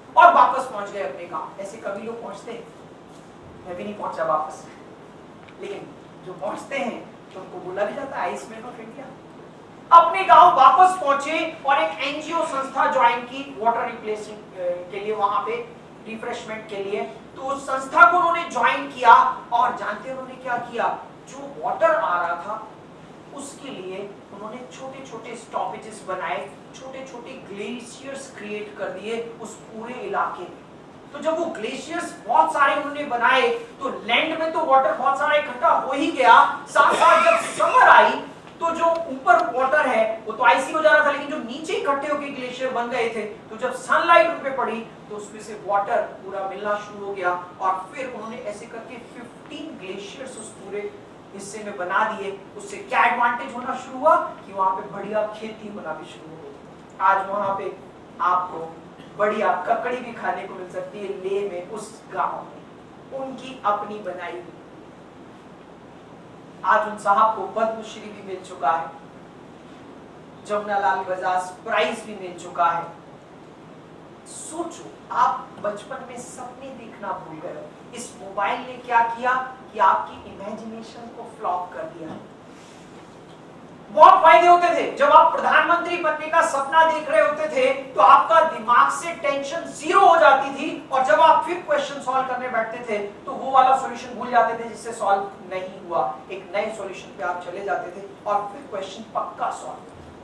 और वापस पहुंच गए अपने गांव। ऐसे कभी लोग पहुंचते हैं, मैं भी नहीं पहुंचा वापस, लेकिन जो पहुंचते हैं तो उनको बोला भी जाता है आइसमैन ऑफ इंडिया। अपने गांव वापस पहुंचे और एक एनजीओ संस्था ज्वाइन की वाटर रिप्लेसिंग के लिए, वहां पे रिफ्रेशमेंट के लिए। तो उस संस्था को उन्होंने ज्वाइन किया और जानते हैं उन्होंने क्या किया, जो वाटर आ रहा था उसके लिए उन्होंने छोटे छोटे स्टॉपेजेस बनाए, छोटे छोटे ग्लेशियर्स क्रिएट कर दिए उस पूरे इलाके में। तो जब वो ग्लेशियर्स बहुत सारे उन्होंने बनाए तो लैंड में तो वाटर बहुत सारा इकट्ठा हो ही गया, साथ साथ जब समर आई तो जो ऊपर वाटर है वो तो आइसी हो जा रहा था, लेकिन जो नीचे इकट्ठे होकर ग्लेशियर बन गए थे, तो जब सनलाइट उन पे पड़ी तो उसमें से वाटर पूरा मिलना शुरू हो गया। और फिर उन्होंने ऐसे करके पंद्रह ग्लेशियर्स उस पूरे हिस्से में बना दिए। उससे क्या एडवांटेज होना शुरू हुआ कि वहां पे बढ़िया खेती होना भी शुरू हो गई। आज वहां पे आपको बढ़िया ककड़ी भी खाने को मिल सकती है, लेह में उस गांव में उनकी अपनी बनाई हुई। आज उन साहब को पद्मश्री भी मिल चुका है, जमुनालाल बजाज प्राइज भी मिल चुका है। सोचो आप बचपन में सपने देखना भूल गए, इस मोबाइल ने क्या किया कि आपकी इमेजिनेशन को फ्लॉप कर दिया। बहुत फायदे होते थे, जब आप प्रधानमंत्री बनने का सपना देख रहे होते थे तो आपका दिमाग से टेंशन जीरो हो जाती थी, और जब आप फिर क्वेश्चन सॉल्व करने बैठते थे तो वो वाला सॉल्यूशन भूल जाते थे जिससे सॉल्व नहीं हुआ, एक नए सॉल्यूशन पे आप चले जाते थे और फिर क्वेश्चन पक्का सॉल्व।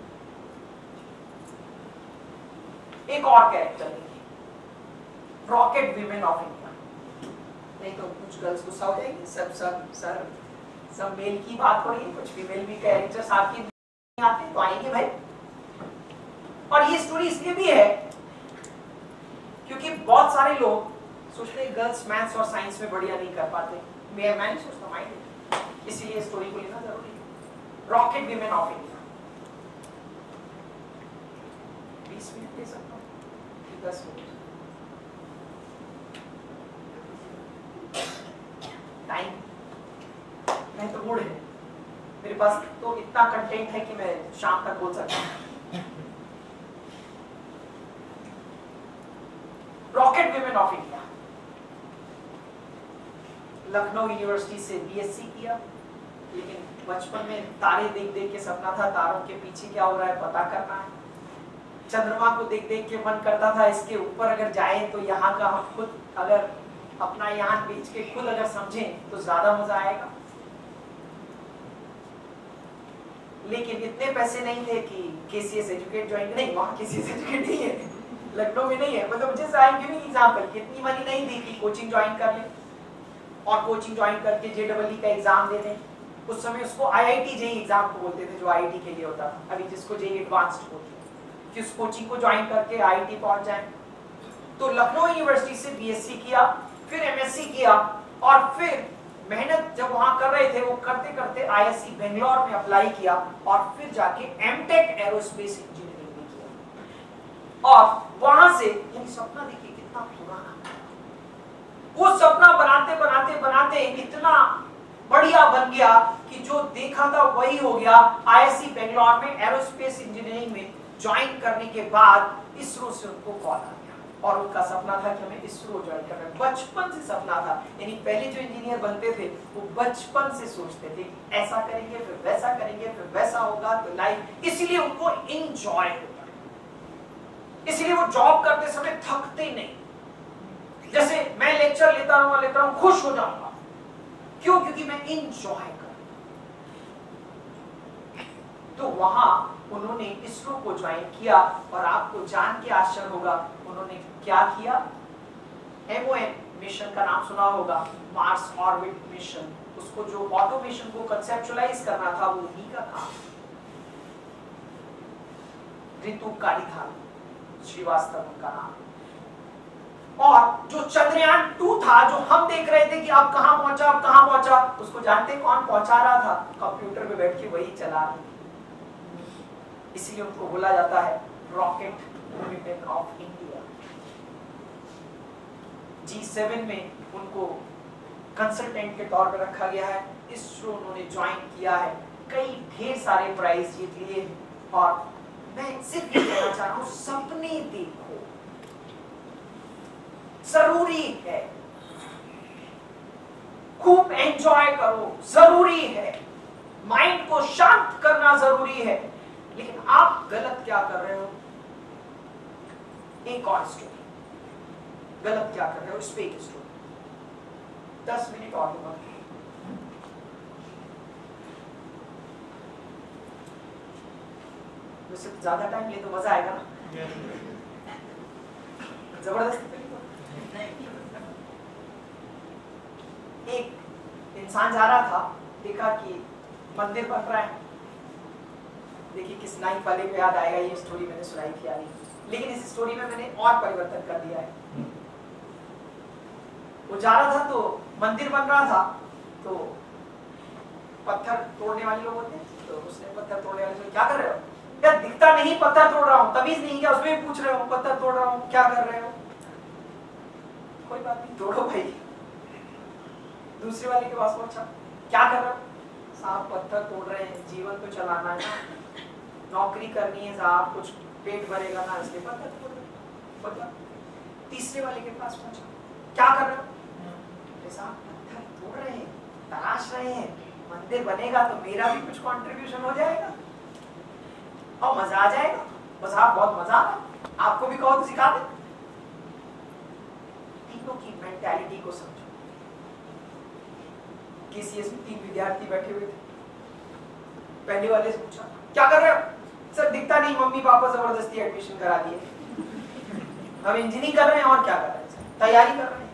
एक और कैरेक्टर देखिए, रॉकेट वीमेन ऑफ इंडिया। नहीं तो कुछ गर्ल्स गुस्सा हो जाएंगी, सब सब सर सब मेल की बात हो रही है, कुछ फीमेल भी कैरेक्टर्स आपके नहीं आते तो आएंगे भाई। और ये स्टोरी इसलिए भी है क्योंकि बहुत सारे लोग सोचते हैं गर्ल्स मैथ्स और साइंस में बढ़िया नहीं कर पाते, मैं मैं नहीं सोचता माइंड, इसीलिए स्टोरी को लेना जरूरी है। Rocket women of India. बीस मिनट दे सकता हूँ, दस मिनट टाइम मैं तो मूड है, मेरे पास तो इतना कंटेंट है कि मैं शाम तक बोल सकता हूं। Rocket women of India, Lucknow university से बीएससी किया, लेकिन बचपन में तारे देख देख के सपना था तारों के पीछे क्या हो रहा है पता करना है। चंद्रमा को देख देख के मन करता था इसके ऊपर अगर जाए तो यहाँ का हम खुद अगर अपना यहाँ बीच के खुद अगर समझें तो ज्यादा मजा आएगा। लेकिन इतने पैसे नहीं थे कि केसीएस एजुकेट ज्वाइन, नहीं वहाँ केसीएस एजुकेट नहीं है, लखनऊ में नहीं है, मतलब मुझे आई गिविंग एग्जांपल कि इतनी मनी नहीं थी कि कोचिंग ज्वाइन कर ले और कोचिंग ज्वाइन करके जेडब्ल्यू का एग्जाम दे दें। उस समय उसको आईआईटी जेई एग्जाम को बोलते थे जो आईआईटी के लिए होता था, अभी जिसको जेई एडवांस्ड बोलते हैं, कि उस कोचिंग को ज्वाइन करके आईआईटी पहुंच जाए। तो लखनऊ यूनिवर्सिटी से बीएससी किया, फिर एमएससी किया, और फिर मेहनत जब वहां कर रहे थे वो करते करते आईएससी बेंगलोर में अप्लाई किया और फिर जाके एमटेक एरोस्पेस इंजीनियरिंग में किया। और वहां से ये सपना देखिए कितना पुराना, वो सपना बनाते बनाते बनाते इतना बढ़िया बन गया कि जो देखा था वही हो गया। आईएससी बेंगलोर में एरोस्पेस इंजीनियरिंग में ज्वाइन करने के बाद इसरो से उनको कॉल आ गया और उनका सपना था कि हमें इसरो ज्वाइन करना है। बचपन से सपना था, यानी पहले जो इंजीनियर बनते थे वो बचपन से सोचते थे कि ऐसा करेंगे फिर वैसा करेंगे फिर वैसा होगा तो लाइफ, इसलिए उनको एंजॉय होता है, इसलिए वो जॉब करते समय थकते नहीं। जैसे मैं लेक्चर लेता रहूंगा लेता रहूं खुश हो जाऊंगा, क्यों? क्योंकि मैं एंजॉय कर। तो वहां उन्होंने इसरो को ज्वाइन किया और आपको जान के आश्चर्य होगा उन्होंने क्या किया। एमओएम मिशन का नाम सुना होगा, मार्स ऑर्बिट मिशन, उसको जो ऑटोमेशन को कंसेप्चुअलाइज करना था वो उन्हीं का काम। रितु कालीथाल श्रीवास्तव उनका नाम। और जो चंद्रयान टू था जो हम देख रहे थे कि अब कहां पहुंचा अब कहां पहुंचा, उसको जानते कौन पहुंचा रहा था? कंप्यूटर में बैठ के वही चला रहे, इसलिए उनको बोला जाता है rocket women of India. G seven में उनको कंसल्टेंट के तौर पर रखा गया है। इसरो उन्होंने ज्वाइन किया है, कई ढेर सारे प्राइज जीत लिए। और मैं सिर्फ ये कहना चाह रहा हूं, सपने देखो, जरूरी है, खूब एंजॉय करो, जरूरी है, माइंड को शांत करना जरूरी है। लेकिन आप गलत क्या कर रहे हो? एक और स्टोरी, गलत क्या कर रहे हो इस पे एक स्टोरी। दस मिनट और दूंगा। वैसे ज्यादा टाइम ले तो मजा आएगा ना, जबरदस्ती एक इंसान जा रहा था, देखा कि मंदिर बन रहा है। देखिए किस नाइक वाले को याद आएगा, ये स्टोरी मैंने सुनाई थी यानी, लेकिन इस स्टोरी में मैंने और परिवर्तन कर दिया है। वो जा रहा था तो मंदिर बन रहा था, तो पत्थर तोड़ने वाले लोग होते हैं, तो उसने पत्थर तोड़ने वाले से क्या कर रहे हो? क्या दिखता नहीं पत्थर तोड़ रहा हूँ, तमीज नहीं क्या? उसमें भी पूछ रहे हो पत्थर तोड़ रहा हूँ, क्या कर रहे हो? कोई बात नहीं, तोड़ो भाई। दूसरे वाले के पास पहुंचा, क्या कर रहे हो? साहब पत्थर तोड़ रहे हैं, जीवन तो चलाना है ना, नौकरी करनी है साहब, कुछ पेट भरेगा ना, इसलिए पत्थर तोड़ रहे हैं। तीसरे वाले के पास पहुंचा, क्या कर रहे हो? साहब पत्थर तोड़ रहे हैं, तराश रहे हैं, मंदिर बनेगा तो मेरा भी कुछ कंट्रीब्यूशन हो जाएगा और मजा आ जाएगा। बस आप बहुत मजा आ रहा, आपको भी कहो तो सिखा दे। तीनों की मेंटालिटी को समझो। केसीएस में तीन विद्यार्थी बैठे हुए थे, पहले वाले से पूछा क्या कर रहे हो? सर दिखता नहीं, मम्मी पापा जबरदस्ती एडमिशन करा दिए, हम इंजीनियरिंग कर रहे हैं। और क्या कर रहे हैं सर? तैयारी कर रहे हैं।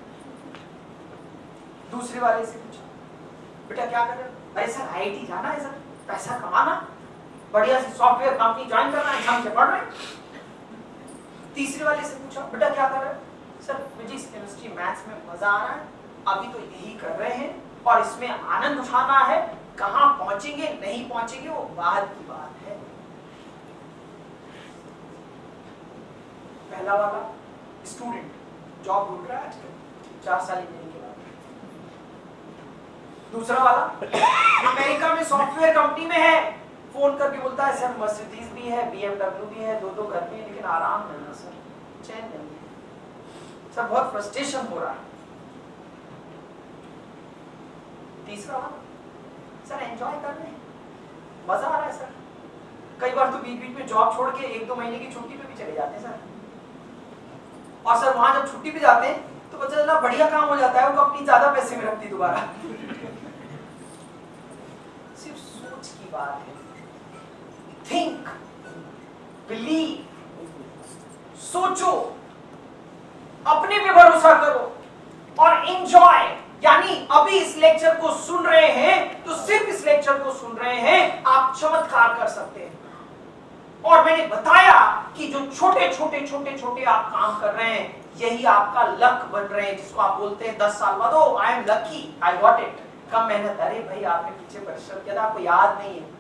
दूसरे वाले से पूछा बेटा क्या कर रहे हो? अरे सर आईआईटी जाना है सर, पैसा कमाना, बढ़िया सी सॉफ्टवेयर कंपनी ज्वाइन करना है, हम से पढ़ रहे हैं। तीसरे वाले से पूछा बेटा क्या कर रहे हो? सर फिजिक्स केमिस्ट्री मैथ्स में मजा आ रहा है, अभी तो यही कर रहे हैं और इसमें आनंद उठाना है, कहां पहुंचेंगे नहीं पहुंचेंगे वो बाद की बात है। पहला वाला स्टूडेंट जॉब ढूंढ रहा है आजकल, चार साल इंजीनियरिंग के बाद। दूसरा वाला अमेरिका में सॉफ्टवेयर कंपनी में है, फोन करके बोलता है सर मर्सिडीज भी है, बीएमडब्ल्यू भी है, दो दो घर में, लेकिन आराम नहीं है सर, चैन नहीं है सर, बहुत फ्रस्ट्रेशन हो रहा है। तीसरा वाला सर एंजॉय कर रहे हैं, मजा आ रहा है सर, कई बार तो बीच बीच में जॉब छोड़ के एक दो महीने की छुट्टी पे भी चले जाते हैं सर, और सर वहां जब छुट्टी पे जाते हैं तो पता चला बढ़िया काम हो जाता है, वो कंपनी ज्यादा पैसे में रखती दोबारा। सिर्फ सोच की बात है, थिंक, बिलीव, सोचो, अपने पे भरोसा करो और एंजॉय। यानी अभी इस लेक्चर को सुन रहे हैं तो सिर्फ इस लेक्चर को सुन रहे हैं, आप चमत्कार कर सकते हैं। और मैंने बताया कि जो छोटे छोटे छोटे छोटे आप काम कर रहे हैं, यही आपका लक बन रहे हैं, जिसको आप बोलते हैं दस साल बाद oh I am lucky, I got it. कम मेहनत, अरे भाई आपने पीछे परिश्रम किया था, आपको याद नहीं है।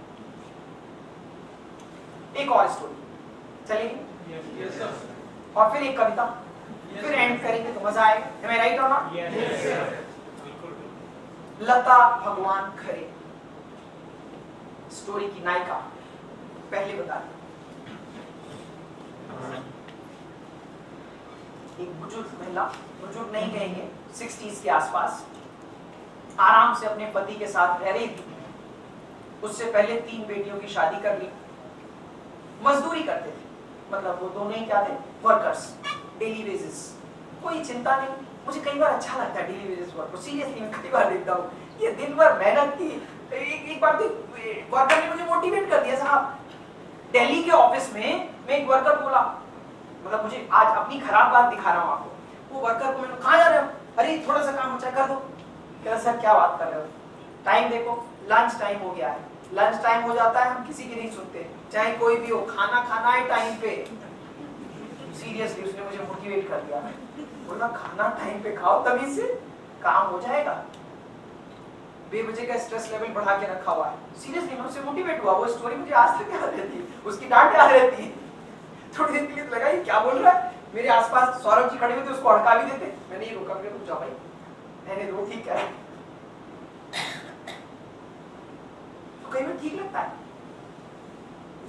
एक और स्टोरी चलेगी? yes, yes, और फिर एक कविता, yes, फिर एंड करेंगे तो मजा आएगा। Am I right or not? yes, yes, लता भगवान खरे स्टोरी की नायिका, पहले बता दी। एक बुजुर्ग महिला, बुजुर्ग नहीं कहेंगे, सिक्सटीज के आसपास, आराम से अपने पति के साथ रह रही थी। उससे पहले तीन बेटियों की शादी कर ली, मजदूरी करते थे, मतलब वो दोनों ही क्या थे? वर्कर्स, डेली वेजेस, कोई चिंता नहीं। मुझे कई बार अच्छा लगता है डेली वेजेस वर्क, सीरियसली मैं कई बार देखता हूँ, ये दिन भर मेहनत की। एक, एक बार तो वर्कर ने मुझे मोटिवेट कर दिया साहब, दिल्ली के ऑफिस में मैं एक वर्कर बोला, मतलब मुझे आज अपनी खराब बात दिखा रहा हूँ आपको, वो वर्कर को मैंने कहा जा रहे हो? अरे थोड़ा सा काम बचा कर दो। कह रहा सर क्या बात कर रहे हो, टाइम देखो, लंच टाइम हो गया है, लंच टाइम हो जाता है हम किसी की नहीं सुनते, चाहे कोई भी हो, खाना खाना है टाइम पे। सीरियसली उसने मुझे मोटिवेट कर दिया, बोला खाना टाइम पे खाओ, तभी से काम हो जाएगा। बेवजह का स्ट्रेस लेवल बढ़ा के रखा हुआ है। सीरियसली मैं उससे मोटिवेट हुआ, वो स्टोरी मुझे आज तक याद रहती है, उसकी डांट याद रहती है। थोड़ी देर के लिए तो लगा ये क्या बोल रहा है, मेरे आसपास सौरभ जी खड़े हुए थे, उसको अड़का भी देते, मैंने ये रोका, रुक जाओ भाई, मैंने वो ठीक करा। तो कई बार ठीक लगता है,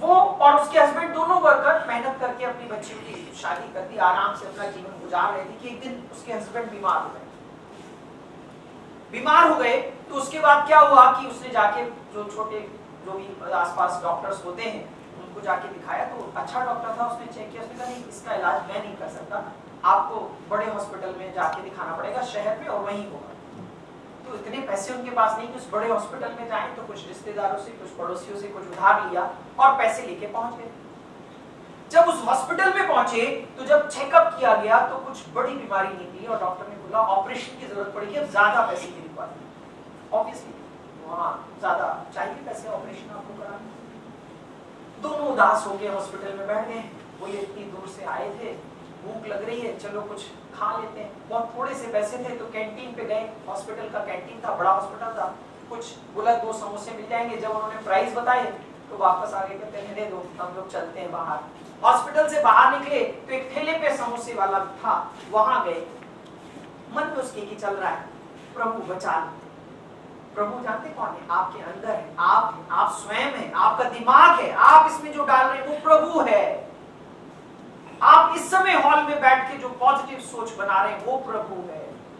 वो और उसके हस्बैंड दोनों वर्कर मेहनत करके अपनी बच्ची की शादी कर दी, आराम से अपना जीवन गुजार रहे थे कि एक दिन उसके हस्बैंड बीमार हो गए। बीमार हो गए तो उसके बाद क्या हुआ कि उसने जाके जो छोटे जो भी आसपास डॉक्टर्स होते हैं उनको जाके दिखाया, तो अच्छा डॉक्टर था, उसने चेक किया, उसने कहा नहीं इसका इलाज मैं नहीं कर सकता, आपको बड़े हॉस्पिटल में जाके दिखाना पड़ेगा शहर में और वहीं होगा। तो इतने पैसे उनके पास नहीं कि उस बड़े हॉस्पिटल में जाएं, तो कुछ रिश्तेदारों से कुछ पड़ोसियों से कुछ उधार लिया और पैसे लेके पहुंच गए। जब उस हॉस्पिटल में पहुंचे तो जब चेकअप किया गया तो कुछ बड़ी बीमारी निकली और डॉक्टर ने बोला ऑपरेशन की जरूरत पड़ेगी, अब ज्यादा पैसे की रिक्वायरमेंट। ऑब्वियसली वहां ज्यादा चाहिए पैसे ऑपरेशन आपको कराने। दोनों उदास हो गए, हॉस्पिटल में बैठ गए। वो ये इतनी दूर से आए थे, भूख लग रही है, चलो कुछ खा लेते हैं। बहुत थोड़े से पैसे थे तो कैंटीन पे गए, हॉस्पिटल का कैंटीन था, बड़ा हॉस्पिटल था, कुछ बोला दो समोसे मिल जाएंगे। जब उन्होंने प्राइस बताए तो वापस आगे कहते हैं रहने दो, हम लोग चलते हैं बाहर। हॉस्पिटल से बाहर निकले तो एक ठेले पे समोसे वाला था, वहां गए। मन में उसके की चल रहा है प्रभु बचा लो। प्रभु जानते कौन है? आपके अंदर है, आप है, आप स्वयं है, आपका दिमाग है, आप इसमें जो डाल रहे हैं वो प्रभु है। आप इस समय हॉल में बैठ के जो पॉजिटिव सोच बना रहे हैं वो प्रभु है।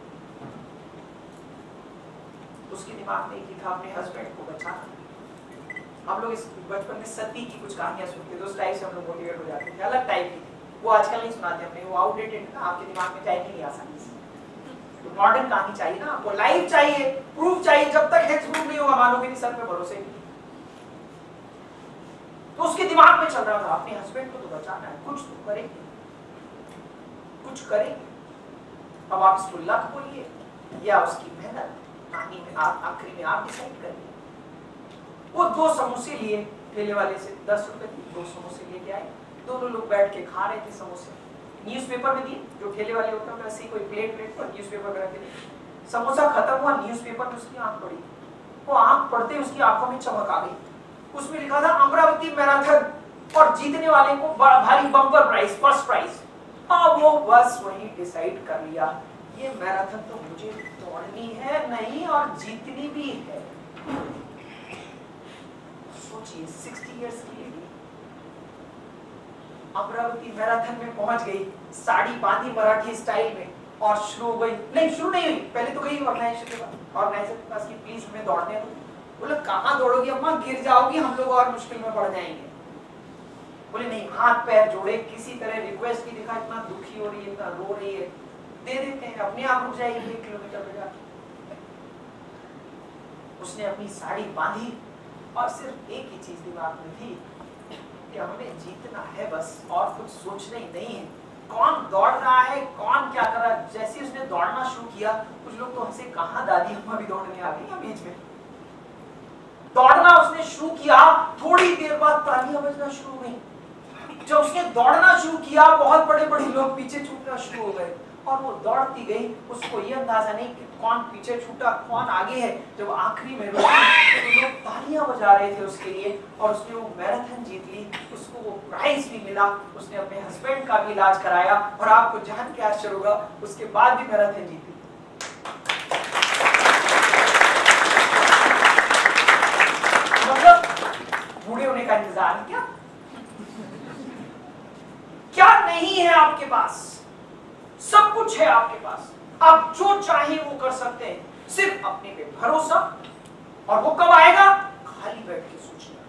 उसके दिमाग में कि था अपने हस्बैंड को बचाना। हम लोग इस बचपन में सती की कुछ कहानियां सुनते थे, उस टाइप से हम लोग मोटिवेट हो जाते थे, अलग टाइप की। वो आजकल नहीं सुनाते हमने, वो आउटडेटेड ना, आपके दिमाग में जाएगी नहीं आसानी से। तो मॉडर्न कहानी चाहिए ना आपको, लाइव चाहिए, प्रूफ चाहिए। जब तक हेल्थ प्रूफ नहीं होगा मानोगे नहीं, सर पे भरोसे नहीं। तो उसके दिमाग में चल रहा था अपने हस्बैंड को तो बचाना है, कुछ तो करेंगे, कुछ करेंगे। अब आप इसको लक बोलिए या उसकी मेहनत, कहानी में आप आखिरी में आप डिसाइड करिए। वो दो समोसे लिए ठेले वाले से, दस रुपए दो समोसे लेके आए। दोनों लोग बैठ के खा रहे थे समोसे। न्यूज़पेपर में दिए, जो ठेले वाले होते हैं वैसे ही कोई प्लेट प्लेट पर न्यूज़पेपर रख के। समोसा खत्म हुआ, न्यूज़पेपर में उसकी आंख पड़ी। वो आंख पड़ते उसकी आंखों में चमक आ गई। उसमें लिखा था अमरावती मैराथन और जीतने वाले को भारी बम्पर प्राइज, फर्स्ट प्राइज। अब वो बस वही डिसाइड कर लिया, ये मैराथन तो मुझे दौड़नी है नहीं और जीतनी भी है। सोचिए साठ इयर्स की लेडी अमरावती मैराथन में पहुंच गई, साड़ी बांधी मराठी स्टाइल में और शुरू हो गई। नहीं शुरू नहीं हुई, पहले तो गई ऑर्गेनाइजेशन के पास, ऑर्गेनाइजर के पास कि प्लीज हमें दौड़ने दो। बोले कहाँ दौड़ोगी अम्मा, गिर जाओगी, हम लोग और मुश्किल में पड़ जाएंगे। बोले नहीं, हाथ पैर जोड़े, किसी तरह रिक्वेस्ट की, दिखा इतना दुखी हो रही है, इतना रो रही है, दे देते हैं, अपने आप रुक जाएगी एक किलोमीटर पे जाके। उसने अपनी साड़ी बांधी और सिर्फ एक ही चीज दिमाग में थी कि हमें जीतना है बस, और कुछ सोचना ही नहीं है। कौन दौड़ रहा है, कौन क्या कर रहा है। जैसे उसने दौड़ना शुरू किया, कुछ लोग तो हमसे कहा दादी अम्मा भी दौड़ने आ गई बीच में। दौड़ना उसने शुरू किया, थोड़ी देर बाद तालियां बजना शुरू हुई। जब उसने दौड़ना शुरू किया, बहुत बड़े बड़े लोग पीछे छूटना शुरू हो गए और वो दौड़ती गई। उसको ये अंदाजा नहीं कि कौन पीछे छूटा, कौन आगे है। जब आखिरी में रुकी तो लोग तालियां बजा रहे थे उसके लिए और उसने वो मैराथन जीत ली। उसको वो प्राइज भी मिला, उसने अपने हस्बैंड का भी इलाज कराया और आपको जान के आश्चर्य होगा उसके बाद भी मैराथन जीती। मतलब बूढ़े होने का इंतजार क्या क्या नहीं है आपके पास, सब कुछ है आपके पास। आप जो चाहे वो कर सकते हैं, सिर्फ अपने पे भरोसा। और वो कब आएगा? खाली बैठ के सोचना।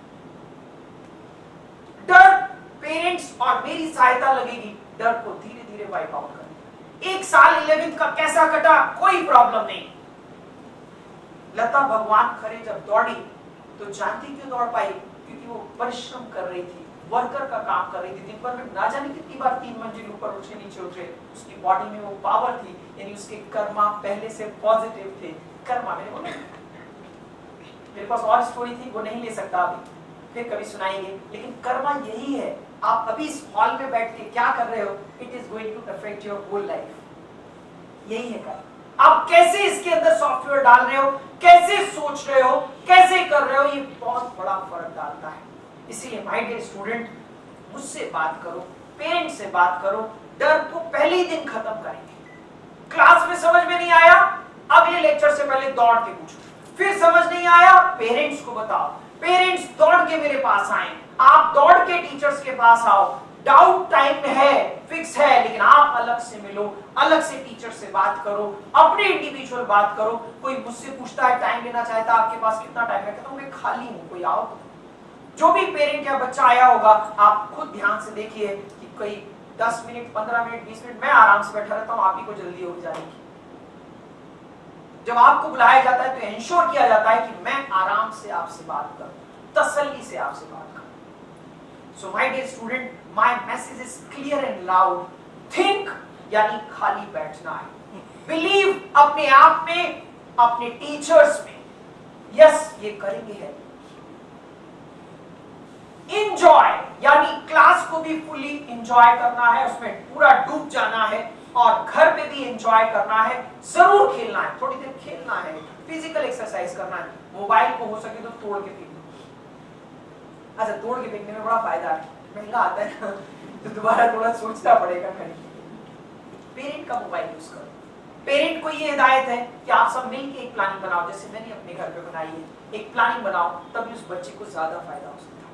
डर पेरेंट्स और मेरी सहायता लगेगी डर को धीरे धीरे वाइप आउट करने। एक साल इलेवेंथ का कैसा कटा, कोई प्रॉब्लम नहीं। लता भगवान खरे जब दौड़ी तो जानती क्यों दौड़ पाई? क्योंकि वो परिश्रम कर रही थी, वर्कर का काम कर रही थी। दिन भर में ना जाने कितनी बार तीन मंजिल ऊपर उठे नीचे उठे। उसकी बॉडी में वो पावर थी, यानी उसके कर्मा पहले से पॉजिटिव थे। कर्मा मैंने बोला, मेरे पास और स्टोरी थी, वो नहीं ले सकता अभी, फिर कभी सुनाएंगे। लेकिन कर्मा यही है। आप अभी इस हॉल में बैठ के क्या कर रहे हो, it is going to affect your whole life. यही है कर्मा। आप कैसे इसके अंदर सॉफ्टवेयर डाल रहे हो, कैसे सोच रहे हो, कैसे कर रहे हो, ये बहुत बड़ा फर्क डालता है। इसीलिए माय डियर स्टूडेंट, मुझसे बात करो, पेरेंट्स से बात करो। डर को पहले ही दिन खत्म करेंगे। क्लास में समझ में नहीं आया, अगले लेक्चर से पहले दौड़ के पूछो। फिर समझ नहीं आया, पेरेंट्स को बताओ। पेरेंट्स दौड़ के मेरे पास आए, आप दौड़ के टीचर्स के पास आओ, डाउट टाइम है, फिक्स है, लेकिन आप अलग से मिलो, अलग से टीचर से बात करो, अपने इंडिविजुअल बात करो। कोई मुझसे पूछता है टाइम लेना चाहता है, आपके पास कितना टाइम है, कहता हूं मैं खाली हूं, कोई आओ। जो भी पेरेंट या बच्चा आया होगा, आप खुद ध्यान से देखिए कि कोई दस मिनट, पंद्रह मिनट, बीस मिनट, मैं आराम से बैठा रहता हूं, आप ही को जल्दी होगी जाने की। जब आपको बुलाया जाता है तो इंश्योर किया जाता है कि मैं आराम से आपसे बात करूं, तसल्ली से आपसे बात करूं। So my dear student, my message is clear and loud. Think यानी खाली बैठना है। Believe अपने आप में, अपने टीचर्स में। Yes, ये करेंगे है। Enjoy यानी क्लास को भी फुली एंजॉय करना है, उसमें पूरा डूब जाना है, और घर पे भी एंजॉय करना है, जरूर खेलना है, थोड़ी देर खेलना है, फिजिकल एक्सरसाइज करना है। मोबाइल को हो सके तो तोड़ के फेंक दो। अच्छा, तोड़ के फेंकने में बड़ा फायदा है, महंगा आता है ना, तो दोबारा थोड़ा सोचना पड़ेगा खरीदने। पेरेंट का मोबाइल यूज करो। पेरेंट को ये हिदायत है कि आप सब मिलकर एक प्लानिंग बनाओ, जैसे मैंने अपने घर पे बनाई है, एक प्लानिंग बनाओ, तभी उस बच्चे को ज्यादा फायदा हो सकता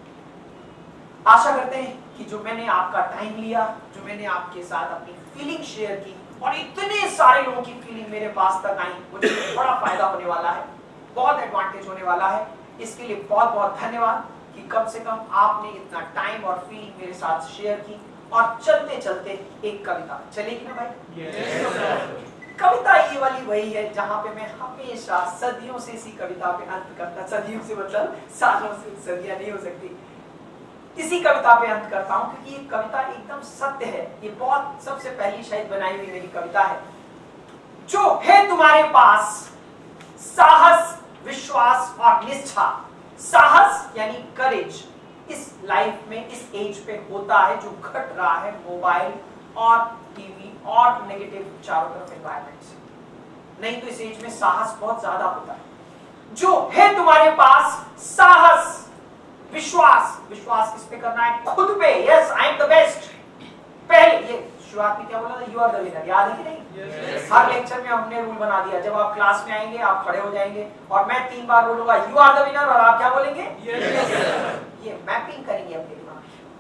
है। आशा करते हैं कि जो मैंने आपका टाइम लिया, जो मैंने आपके साथ अपनी फीलिंग शेयर की, और इतने सारे लोगों की फीलिंग मेरे पास तक आई, मुझे बड़ा फायदा होने वाला है, बहुत एडवांटेज होने वाला है। इसके लिए बहुत बहुत धन्यवाद कि कम से कम आपने इतना टाइम और फीलिंग मेरे साथ शेयर की। और चलते चलते एक कविता चलेगी ना भाई? yes. कविता ये वाली वही है जहां पे मैं हमेशा सदियों से इसी कविता पे अंत करता, सदियों से मतलब सालों से, सदियां नहीं हो सकती, इसी कविता पे अंत करता हूं, क्योंकि ये कविता एकदम सत्य है। ये बहुत सबसे पहली शायद बनाई हुई मेरी कविता है। जो है तुम्हारे पास साहस, विश्वास और निष्ठा। साहस यानी करेज, इस लाइफ में, इस एज पे होता है जो घट रहा है मोबाइल और टीवी और नेगेटिव चारों तरफ एनवायरनमेंट से। नहीं तो इस एज में साहस बहुत ज्यादा होता है। जो है तुम्हारे पास साहस, विश्वास, विश्वास किस पे करना है? खुद पे। Yes, I am the best. पहले ये शुरुआत में क्या बोला था? यू आर द विनर, याद है कि नहीं? yes. हर लेक्चर में हमने रूल बना दिया, जब आप क्लास में आएंगे आप खड़े हो जाएंगे और मैं तीन बार बोलूंगा यू आर द विनर, और आप क्या बोलेंगे? yes. ये मैपिंग करेंगे अपने दिमाग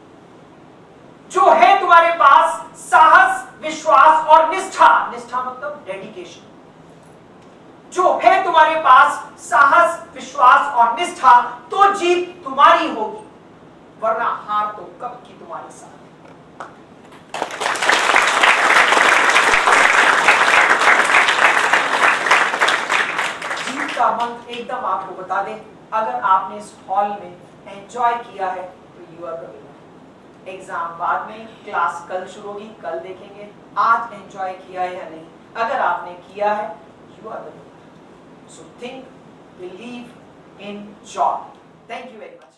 में। जो है तुम्हारे पास साहस, विश्वास और निष्ठा। निष्ठा मतलब डेडिकेशन। जो है तुम्हारे पास साहस, विश्वास और निष्ठा, तो जीत तुम्हारी होगी, वरना हार तो कब की तुम्हारे साथ। जीत का मंत्र एकदम आपको बता दें, अगर आपने इस हॉल में एंजॉय किया है तो you are the winner. Exam बाद में, क्लास कल शुरू होगी, कल देखेंगे आज एंजॉय किया है या नहीं। अगर आपने किया है, you are the winner. So think, believe, enjoy. Thank you very much.